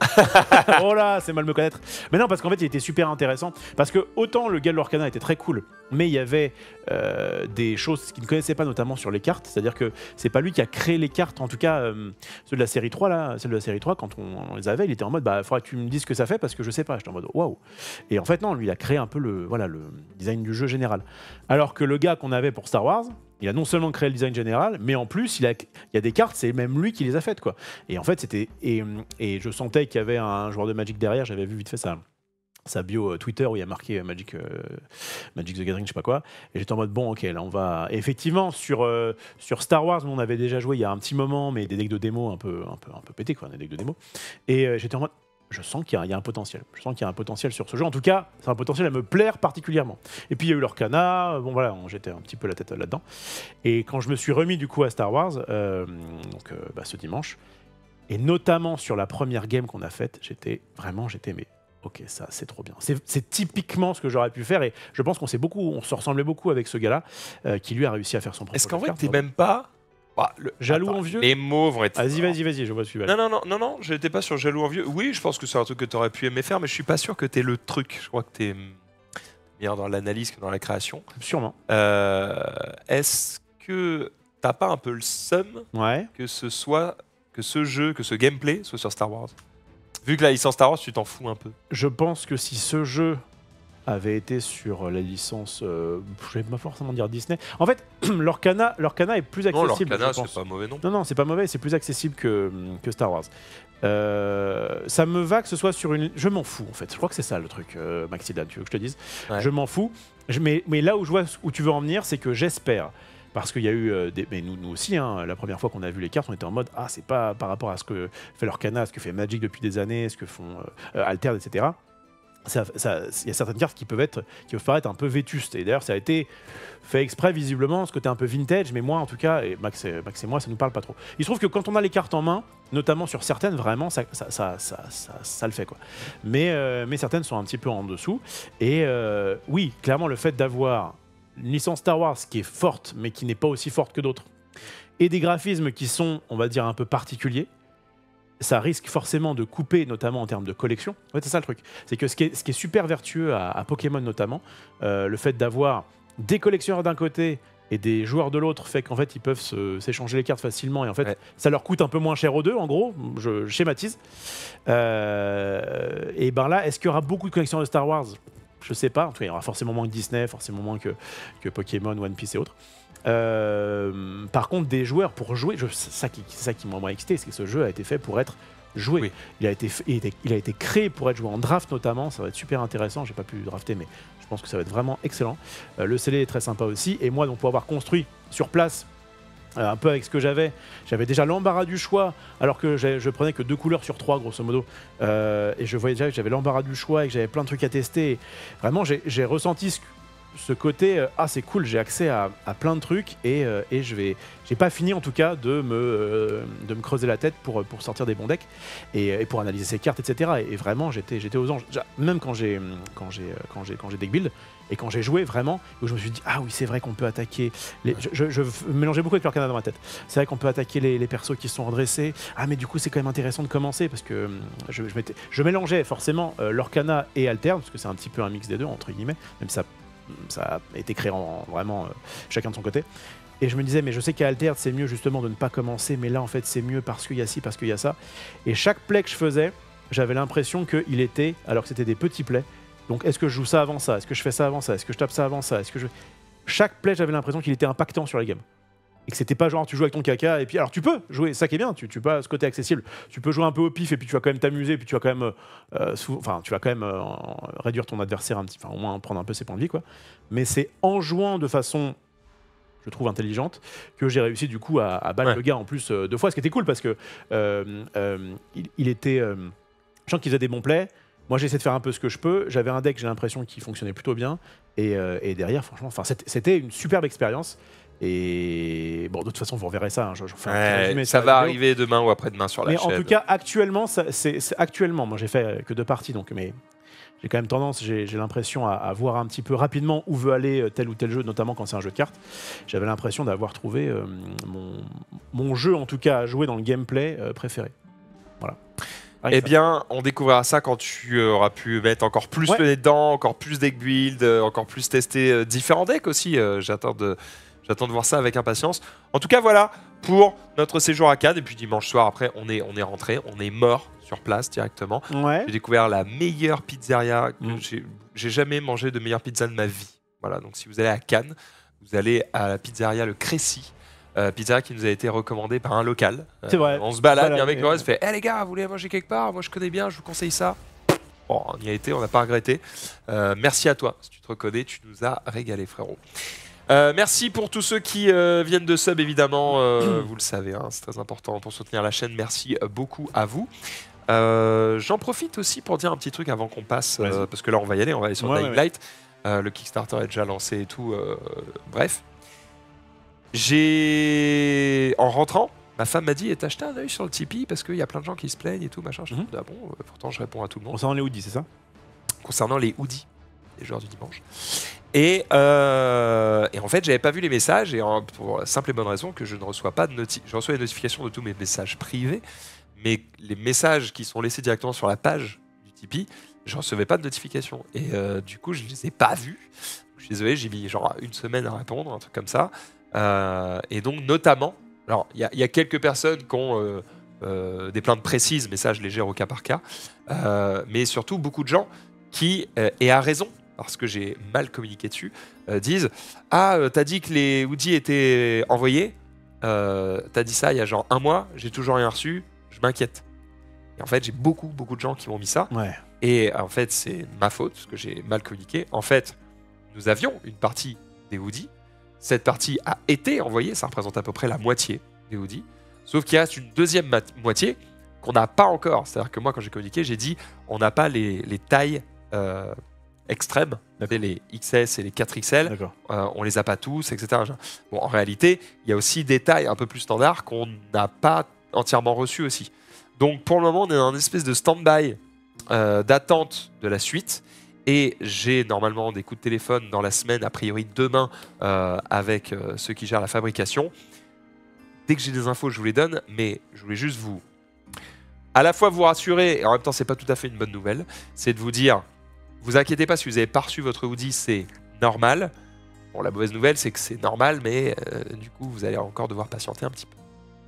Oh là, c'est mal me connaître. Mais non, parce qu'en fait, il était super intéressant. Parce que autant le gars de l'Orcana était très cool, mais il y avait euh, des choses qu'il ne connaissait pas, notamment sur les cartes. C'est-à-dire que c'est pas lui qui a créé les cartes. En tout cas, euh, ceux de la série trois, là, celle de la série trois, quand on, on les avait, il était en mode, bah, faudrait que tu me dises ce que ça fait parce que je sais pas. J'étais en mode, waouh. Et en fait, non, lui, il a créé un peu le, voilà, le design du jeu général. Alors que le gars qu'on avait pour Star Wars, il a non seulement créé le design général, mais en plus, il, a, il y a des cartes, c'est même lui qui les a faites, quoi. Et en fait, c'était... Et, et je sentais qu'il y avait un joueur de Magic derrière, j'avais vu vite fait sa, sa bio Twitter où il y a marqué Magic, euh, Magic the Gathering, je sais pas quoi. Et j'étais en mode, bon, ok, là, on va... Et effectivement, sur, euh, sur Star Wars, nous, on avait déjà joué il y a un petit moment, mais des decks de démo un peu, un peu, un peu pétés, quoi, des decks de démo. Et euh, j'étais en mode... Je sens qu'il y, y a un potentiel. Je sens qu'il y a un potentiel sur ce jeu. En tout cas, c'est un potentiel à me plaire particulièrement. Et puis il y a eu l'Orcana. Bon voilà, j'étais un petit peu la tête là-dedans. Et quand je me suis remis du coup à Star Wars, euh, donc euh, bah, ce dimanche, et notamment sur la première game qu'on a faite, j'étais vraiment, j'étais mais ok, ça c'est trop bien. C'est c'est typiquement ce que j'aurais pu faire. Et je pense qu'on s'est beaucoup, on se ressemblait beaucoup avec ce gars-là, euh, qui lui a réussi à faire son propre. Est-ce qu'en vrai, carte, t'es pardon. même pas... Bah, le... Jaloux Attends, en vieux. Les mots vont être... Vas-y, vas-y, vas-y, je vois celui-là. Non, non, non, non, non, je n'étais pas sur jaloux en vieux. Oui, je pense que c'est un truc que tu aurais pu aimer faire, mais je suis pas sûr que t'es le truc. Je crois que t'es meilleur dans l'analyse que dans la création. Sûrement. Euh, Est-ce que t'as pas un peu le seum Ouais. que ce soit, que ce jeu, que ce gameplay soit sur Star Wars? Vu que la licence Star Wars, tu t'en fous un peu. Je pense que si ce jeu avait été sur la licence, euh, je vais pas forcément dire Disney. En fait, l'Orcana, l'Orcana est plus Non, accessible. l'Orcana, je pense. c'est pas mauvais non. Non, non, c'est pas mauvais, c'est plus accessible que, que Star Wars. Euh, ça me va que ce soit sur une... Je m'en fous, en fait. Je crois que c'est ça, le truc, euh, Maxidan, tu veux que je te dise? Ouais. Je m'en fous. Je, mais, mais là où je vois où tu veux en venir, c'est que j'espère... Parce qu'il y a eu, euh, des, mais nous, nous aussi, hein, la première fois qu'on a vu les cartes, on était en mode « Ah, c'est pas par rapport à ce que fait l'Orcana, ce que fait Magic depuis des années, ce que font euh, euh, Altered, et cetera » Ça, ça, il y a certaines cartes qui peuvent être, qui peuvent paraître un peu vétustes. Et d'ailleurs, ça a été fait exprès, visiblement, ce côté un peu vintage. Mais moi, en tout cas, et Max et, Max et moi, ça nous parle pas trop. Il se trouve que quand on a les cartes en main, notamment sur certaines, vraiment, ça, ça, ça, ça, ça, ça le fait, quoi. Mais, euh, mais certaines sont un petit peu en dessous. Et euh, oui, clairement, le fait d'avoir une licence Star Wars qui est forte, mais qui n'est pas aussi forte que d'autres, et des graphismes qui sont, on va dire, un peu particuliers. ça risque forcément de couper, notamment en termes de collection. En fait, c'est ça le truc. C'est que ce qui est, ce qui est super vertueux à, à Pokémon notamment, euh, le fait d'avoir des collectionneurs d'un côté et des joueurs de l'autre fait qu'en fait ils peuvent se- s'échanger les cartes facilement et en fait Ouais. ça leur coûte un peu moins cher aux deux en gros, je, je schématise. Euh, et ben là, est-ce qu'il y aura beaucoup de collections de Star Wars? Je sais pas, en tout cas il y aura forcément moins que Disney, forcément moins que, que Pokémon, One Piece et autres. Euh, par contre des joueurs pour jouer, je- c'est ça qui, c'est ça qui m'a moins excité, c'est que ce jeu a été fait pour être joué. Oui. Il, a été, f- il, a été, il a été créé pour être joué en draft notamment, ça va être super intéressant, j'ai pas pu drafter mais je pense que ça va être vraiment excellent. Euh, le scellé est très sympa aussi et moi donc pour avoir construit sur place euh, un peu avec ce que j'avais, j'avais déjà l'embarras du choix alors que j'ai- je prenais que deux couleurs sur trois grosso modo. Euh, et je voyais déjà que j'avais l'embarras du choix et que j'avais plein de trucs à tester. Et vraiment j'ai j'ai ressenti ce, ce côté euh, ah c'est cool, j'ai accès à, à plein de trucs et, euh, et je vais j'ai pas fini en tout cas de me, euh, de me creuser la tête pour, pour sortir des bons decks et, et pour analyser ces cartes etc. Et, et vraiment j'étais j'étais aux anges. Déjà, même quand j'ai quand j'ai quand j'ai quand j'ai deck build et quand j'ai joué vraiment, où je me suis dit ah oui c'est vrai qu'on peut attaquer les... je, je, je mélangeais beaucoup avec l'Arcana dans ma tête. C'est vrai qu'on peut attaquer les, les persos qui sont redressés. Ah mais du coup c'est quand même intéressant de commencer parce que hum, je, je, m'étais- je mélangeais forcément euh, l'Orcana et Alterne parce que c'est un petit peu un mix des deux entre guillemets, même ça ça a été créé en, en vraiment euh, chacun de son côté. Et je me disais, mais je sais qu'à Alterne, c'est mieux justement de ne pas commencer, mais là, en fait, c'est mieux parce qu'il y a ci, parce qu'il y a ça. Et chaque play que je faisais, j'avais l'impression qu'il était, alors que c'était des petits plays, donc est-ce que je joue ça avant ça? Est-ce que je fais ça avant ça? Est-ce que je tape ça avant ça? Est-ce que je... Chaque play, j'avais l'impression qu'il était impactant sur la game. Et que c'était pas genre tu joues avec ton caca et puis alors tu peux jouer, ça qui est bien, tu, tu peux ce côté accessible, tu peux jouer un peu au pif et puis tu vas quand même t'amuser, puis tu vas quand même, euh, sou- enfin tu vas quand même euh, réduire ton adversaire un petit, enfin au moins prendre un peu ses points de vie quoi. Mais c'est en jouant de façon, je trouve intelligente, que j'ai réussi du coup à, à battre Ouais. le gars en plus euh, deux fois, ce qui était cool parce que euh, euh, il, il était, euh, je sens qu'il faisait des bons plays. Moi, j'ai essayé de faire un peu ce que je peux. J'avais un deck, j'ai l'impression qu'il fonctionnait plutôt bien. Et, euh, et derrière, franchement, enfin, c'était- c'était une superbe expérience. Et bon, de toute façon, vous reverrez ça. hein, je, je fais un petit Ouais, résumé ça sur la va vidéo. arriver demain ou après-demain sur la Mais chaîne. en tout cas, actuellement, ça- c'est c'est- actuellement, moi, j'ai fait que deux parties, donc mais j'ai quand même tendance, j'ai j'ai l'impression à, à voir un petit peu rapidement où veut aller euh, tel ou tel jeu, notamment quand c'est un jeu de cartes. J'avais l'impression d'avoir trouvé euh, mon, mon jeu, en tout cas, à jouer dans le gameplay euh, préféré. Voilà. Rien Eh que ça. bien, on découvrira ça quand tu euh, auras pu mettre encore plus Ouais. le nez dedans, encore plus deck build, euh, encore plus tester euh, différents decks aussi. Euh, J'attends de, j'attends de voir ça avec impatience. En tout cas, voilà pour notre séjour à Cannes. Et puis dimanche soir, après, on est, on est rentré, on est mort sur place directement. Ouais. J'ai découvert la meilleure pizzeria que Mm. j'ai- j'ai jamais mangé de meilleure pizza de ma vie. Voilà, donc si vous allez à Cannes, vous allez à la pizzeria Le Crécy. Euh, pizzeria qui nous a été recommandée par un local. Euh, C'est vrai. On se balade, il y a un Balade, mec qui ouais. reste, fait Eh les gars, vous voulez manger quelque part? Moi je connais bien, je vous conseille ça. Bon, on y a été, on n'a pas regretté. Euh, merci à toi, si tu te reconnais, tu nous as régalé, frérot. Euh, merci pour tous ceux qui euh, viennent de sub, évidemment. euh, vous le savez, hein, c'est très important pour soutenir la chaîne. Merci euh, beaucoup à vous. Euh, J'en profite aussi pour dire un petit truc avant qu'on passe, euh, Vas-y. parce que là on va y aller, on va aller sur Ouais, Dying ouais, ouais. Light. Euh, le Kickstarter est déjà lancé et tout. euh, bref. J'ai. En rentrant, ma femme m'a dit et t'as acheté un œil sur le Tipeee parce qu'il y a plein de gens qui se plaignent et tout, machin. Je Mhm. dis, ah bon, euh, pourtant je réponds à tout le monde. Concernant les hoodies, c'est ça? Concernant les hoodies, les joueurs du dimanche. Et, euh, et en fait, j'avais pas vu les messages, et en- pour la simple et bonne raison que je ne reçois pas de notifications. Je reçois les notifications de tous mes messages privés, mais les messages qui sont laissés directement sur la page du Tipeee, je recevais pas de notifications. Et euh, du coup, je les ai pas vus. Je suis désolé, j'ai mis genre une semaine à répondre, un truc comme ça. Euh, et donc, notamment, alors, il y, a- il y a quelques personnes qui ont euh, euh, des plaintes précises, mais ça, je les gère au cas par cas. Euh, mais surtout, beaucoup de gens qui, euh, et à raison, parce que j'ai mal communiqué dessus, euh, disent Ah, euh, t'as dit que les hoodies étaient envoyés, euh, t'as dit ça il y a genre un mois, j'ai toujours rien reçu, je m'inquiète. Et en fait, j'ai beaucoup, beaucoup de gens qui m'ont mis ça. Ouais. Et en fait, c'est ma faute, parce que j'ai mal communiqué. En fait, nous avions une partie des hoodies. Cette partie a été envoyée, ça représente à peu près la moitié des hoodies. Sauf qu'il reste une deuxième ma- moitié qu'on n'a pas encore. C'est-à-dire que moi, quand j'ai communiqué, j'ai dit on n'a pas les, les tailles euh, extrêmes, D'accord. les X S et les quatre X L. D'accord. Euh, on les a pas tous, et cetera. Bon, en réalité, il y a aussi des tailles un peu plus standards qu'on n'a pas entièrement reçues aussi. Donc, pour le moment, on est dans une espèce de stand-by euh, d'attente de la suite. Et j'ai normalement des coups de téléphone dans la semaine, a priori demain, euh, avec euh, ceux qui gèrent la fabrication. Dès que j'ai des infos, je vous les donne, mais je voulais juste vous, à la fois vous rassurer, et en même temps, c'est pas tout à fait une bonne nouvelle, c'est de vous dire, vous inquiétez pas si vous avez pas reçu votre hoodie, c'est normal. Bon, la mauvaise nouvelle, c'est que c'est normal, mais euh, du coup, vous allez encore devoir patienter un petit peu.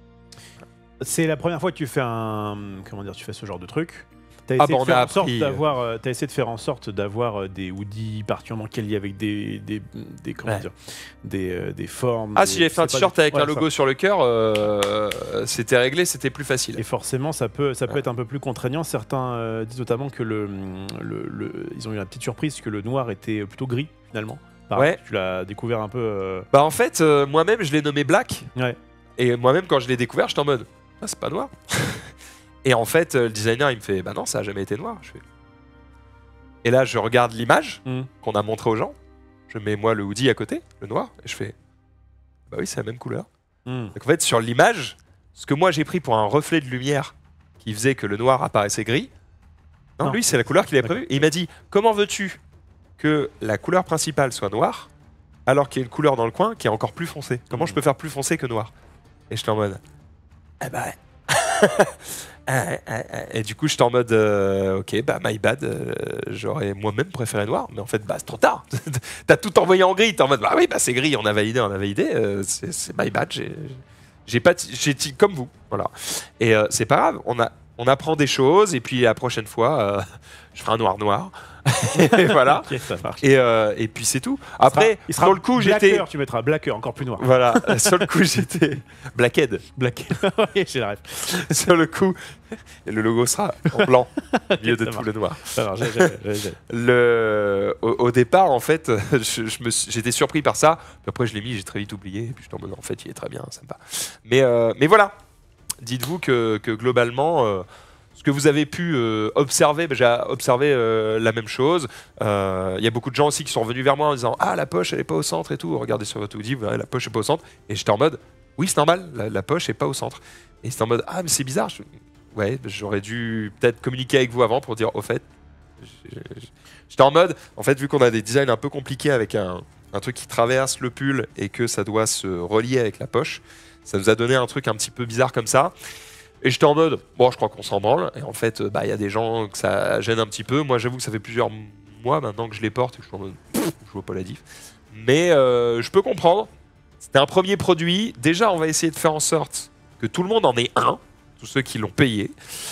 C'est la première fois que tu fais un, comment dire, tu fais ce genre de truc. T'as Ah essayé, bah, de on a faire en sorte appris, d'avoir, euh, t'as essayé de faire en sorte d'avoir euh, des hoodies particulièrement quali avec des, des, des comment Ouais. dire, des, euh, des formes. Ah, des- si j'avais fait un c'est pas t-shirt des- avec ouais, un ça. logo sur le cœur, euh, c'était réglé, c'était plus facile. Et forcément, ça peut, ça peut Ouais. être un peu plus contraignant. Certains euh, disent notamment que le, le, le- ils ont eu la petite surprise que le noir était plutôt gris finalement. Pareil, Ouais. Tu l'as découvert un peu. euh, Bah en fait, euh, moi-même, je l'ai nommé Black. Ouais. Et moi-même, quand je l'ai découvert, j'étais en mode, ah, c'est pas noir. Et en fait, euh, le designer, il me fait, bah non, ça a jamais été noir. Je fais... Et là, je regarde l'image Mm. qu'on a montrée aux gens. Je mets moi le hoodie à côté, le noir, et je fais, bah oui, c'est la même couleur. Mm. Donc en fait, sur l'image, ce que moi j'ai pris pour un reflet de lumière qui faisait que le noir apparaissait gris, non, Non. lui, c'est la couleur qu'il avait D'accord. prévue. Et il m'a dit, comment veux-tu que la couleur principale soit noire alors qu'il y a une couleur dans le coin qui est encore plus foncée? Comment Mm. je peux faire plus foncé que noir? Et j'étais en mode, eh bah ouais. Ah, ah, ah. Et du coup, j'étais en mode, euh, ok, bah my bad, euh, j'aurais moi-même préféré noir, mais en fait, bah c'est trop tard. T'as tout envoyé en gris, t'es en mode, bah oui, bah c'est gris, on a validé, on a validé, euh, c'est c'est my bad, j'ai j'ai pas, ti- j'ai ti- comme vous, voilà. Et euh, c'est pas grave, on a, on apprend des choses, et puis la prochaine fois, euh, je ferai un noir noir, et voilà. Ok, ça marche. Et, euh, et puis c'est tout. Après, il sera sur le coup, blacker, j'étais, Tu mettras blacker, encore plus noir. voilà, sur le coup, j'étais Blackhead. Black. Oui, j'ai la ref. Sur le coup, et le logo sera en blanc au milieu de ça tout marche. le noir. Ça marche, j'ai- j'ai- j'ai- j'ai. Le... Au, au départ, en fait, je, je me suis- j'étais surpris par ça. Puis après, je l'ai mis, j'ai très vite oublié. Et puis je en mode, en fait, il est très bien, sympa. Mais, euh, mais voilà, dites-vous que, que globalement, euh, ce que vous avez pu euh, observer, ben, j'ai observé euh, la même chose. Euh, Il y a beaucoup de gens aussi qui sont revenus vers moi en disant, ah, la poche, elle est pas au centre et tout. Regardez sur votre hoodie, vous verrez, la poche est pas au centre. Et j'étais en mode, oui, c'est normal, la, la poche est pas au centre. Et c'était en mode, ah, mais c'est bizarre. Je- Ouais, j'aurais dû peut-être communiquer avec vous avant pour dire, au fait, j'ai- j'ai- j'étais en mode, en fait, vu qu'on a des designs un peu compliqués avec un, un truc qui traverse le pull et que ça doit se relier avec la poche, ça nous a donné un truc un petit peu bizarre comme ça. Et j'étais en mode, bon, je crois qu'on s'en branle. Et en fait, bah, il y a des gens que ça gêne un petit peu. Moi, j'avoue que ça fait plusieurs mois maintenant que je les porte et que je suis en mode, pff, je vois pas la diff. Mais euh, je peux comprendre. C'était un premier produit. Déjà, on va essayer de faire en sorte que tout le monde en ait un, tous ceux qui l'ont payé.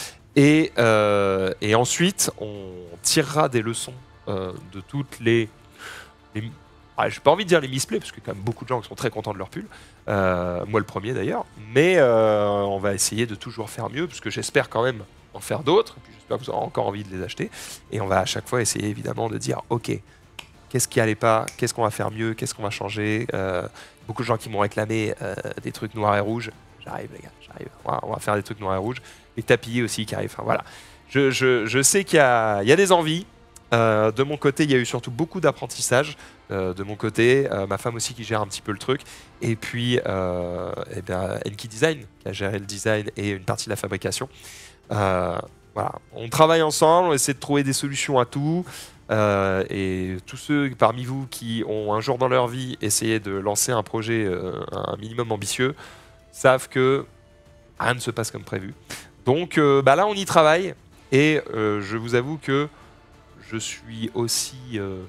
Et, euh, et ensuite, on tirera des leçons euh, de toutes les. les ah, j'ai pas envie de dire les misplays, parce qu'il y a quand même beaucoup de gens qui sont très contents de leur pull. Euh, moi, le premier d'ailleurs. Mais euh, on va essayer de toujours faire mieux, parce que j'espère quand même en faire d'autres. Et puis j'espère que vous aurez encore envie de les acheter. Et on va à chaque fois essayer évidemment de dire ok, qu'est-ce qui allait pas, qu'est-ce qu'on va faire mieux, qu'est-ce qu'on va changer. Euh, beaucoup de gens qui m'ont réclamé euh, des trucs noirs et rouges. J'arrive, les gars, j'arrive. On va, on va faire des trucs noirs et rouges. Les tapis aussi qui arrivent. Enfin, voilà. Je, je, je sais qu'il y a, il y a des envies. Euh, de mon côté, il y a eu surtout beaucoup d'apprentissage. Euh, de mon côté, euh, ma femme aussi qui gère un petit peu le truc. Et puis, euh, eh bien, Enki Design qui a géré le design et une partie de la fabrication. Euh, voilà. On travaille ensemble, on essaie de trouver des solutions à tout. Euh, et tous ceux parmi vous qui ont un jour dans leur vie essayé de lancer un projet euh, un minimum ambitieux savent que rien ne se passe comme prévu. Donc euh, bah là, on y travaille. Et euh, je vous avoue que je suis aussi euh,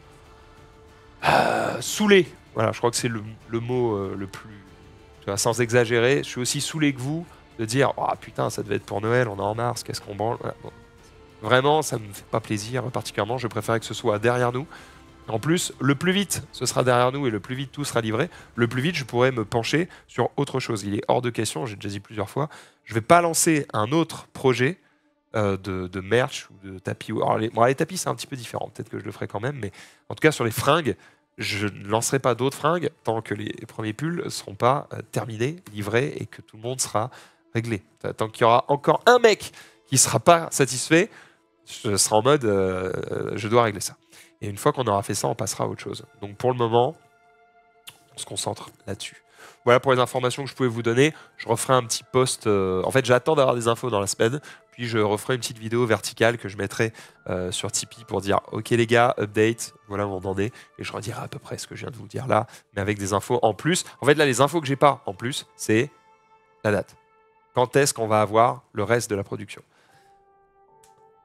euh, saoulé. Voilà, je crois que c'est le, le mot euh, le plus... tu vois, sans exagérer, je suis aussi saoulé que vous de dire « Oh putain, ça devait être pour Noël, on est en mars, qu'est-ce qu'on branle voilà, bon. ?» Vraiment, ça ne me fait pas plaisir particulièrement. Je préfère que ce soit derrière nous. En plus, le plus vite ce sera derrière nous et le plus vite tout sera livré, le plus vite je pourrai me pencher sur autre chose. Il est hors de question, j'ai déjà dit plusieurs fois, je ne vais pas lancer un autre projet euh, de, de merch ou de tapis. Alors les, bon, les tapis, c'est un petit peu différent. Peut-être que je le ferai quand même. Mais en tout cas, sur les fringues, je ne lancerai pas d'autres fringues tant que les premiers pulls ne seront pas euh, terminés, livrés et que tout le monde sera réglé. Tant qu'il y aura encore un mec qui ne sera pas satisfait, je serai en mode euh, je dois régler ça. Et une fois qu'on aura fait ça, on passera à autre chose. Donc pour le moment, on se concentre là-dessus. Voilà pour les informations que je pouvais vous donner. Je referai un petit post. Euh, en fait, j'attends d'avoir des infos dans la semaine. Puis je referai une petite vidéo verticale que je mettrai euh, sur Tipeee pour dire ok les gars, update, voilà où on en est. Et je redirai à peu près ce que je viens de vous dire là, mais avec des infos en plus. En fait, là, les infos que j'ai pas en plus, c'est la date. Quand est-ce qu'on va avoir le reste de la production?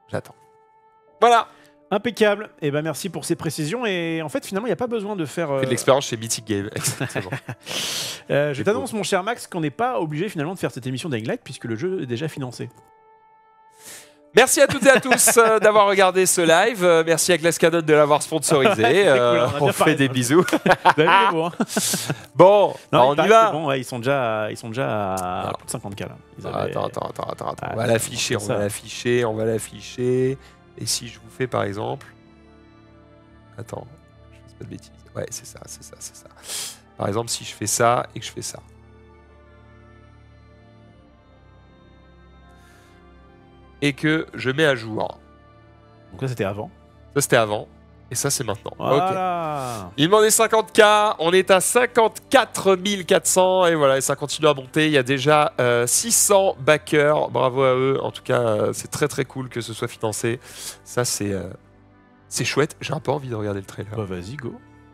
J'attends. Voilà. Impeccable. Et ben merci pour ces précisions. Et en fait, finalement, il n'y a pas besoin de faire. Euh... De l'expérience chez Mythic Game. Exactement. euh, je t'annonce, mon cher Max, qu'on n'est pas obligé finalement de faire cette émission Dying Light puisque le jeu est déjà financé. Merci à toutes et à tous euh, d'avoir regardé ce live. Euh, merci à Glasscannon de l'avoir sponsorisé. Euh, cool, on, on fait des bisous. Vous avez vu les mots, hein. Bon, non, bah, on y va. Bon, ouais, ils sont déjà, ils sont déjà à plus de cinquante K là. Ils avaient... Attends, attends, attends, attends, attends. Ah, on va l'afficher, on ça. va l'afficher, on va l'afficher. Et si je vous fais par exemple, attends, je fais pas de bêtises. Ouais, c'est ça, c'est ça, c'est ça. Par exemple, si je fais ça et que je fais ça. Et que je mets à jour. Donc là, c'était avant. Ça, c'était avant. Et ça, c'est maintenant. Voilà. Okay. Il demandait cinquante K. On est à cinquante-quatre mille quatre cents. Et voilà, et ça continue à monter. Il y a déjà euh, six cents backers. Bravo à eux. En tout cas, euh, c'est très très cool que ce soit financé. Ça, c'est euh, c'est chouette. J'ai un peu envie de regarder le trailer. Bah, vas-y, go.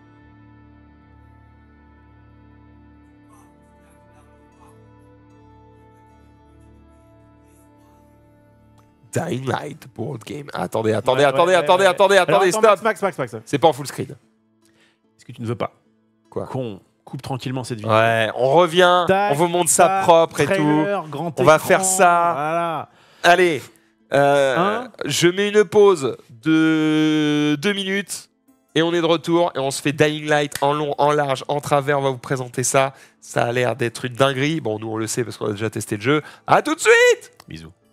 Dying Light Board Game. Attendez, attendez, Ouais, attendez, ouais, attendez, ouais. attendez, Alors, attendez, attends, stop. Max, Max, Max, Max. C'est pas en full screen. Est-ce que tu ne veux pas Quoi qu'on coupe tranquillement cette vidéo? Ouais, on revient, Tac, on vous montre ça tac, propre et trailer, tout. grand On va écran, faire ça. Voilà. Allez, euh, Hein je mets une pause de deux minutes et on est de retour et on se fait Dying Light en long, en large, en travers. On va vous présenter ça. Ça a l'air d'être une dinguerie. Bon, nous on le sait parce qu'on a déjà testé le jeu. À tout de suite. Bisous.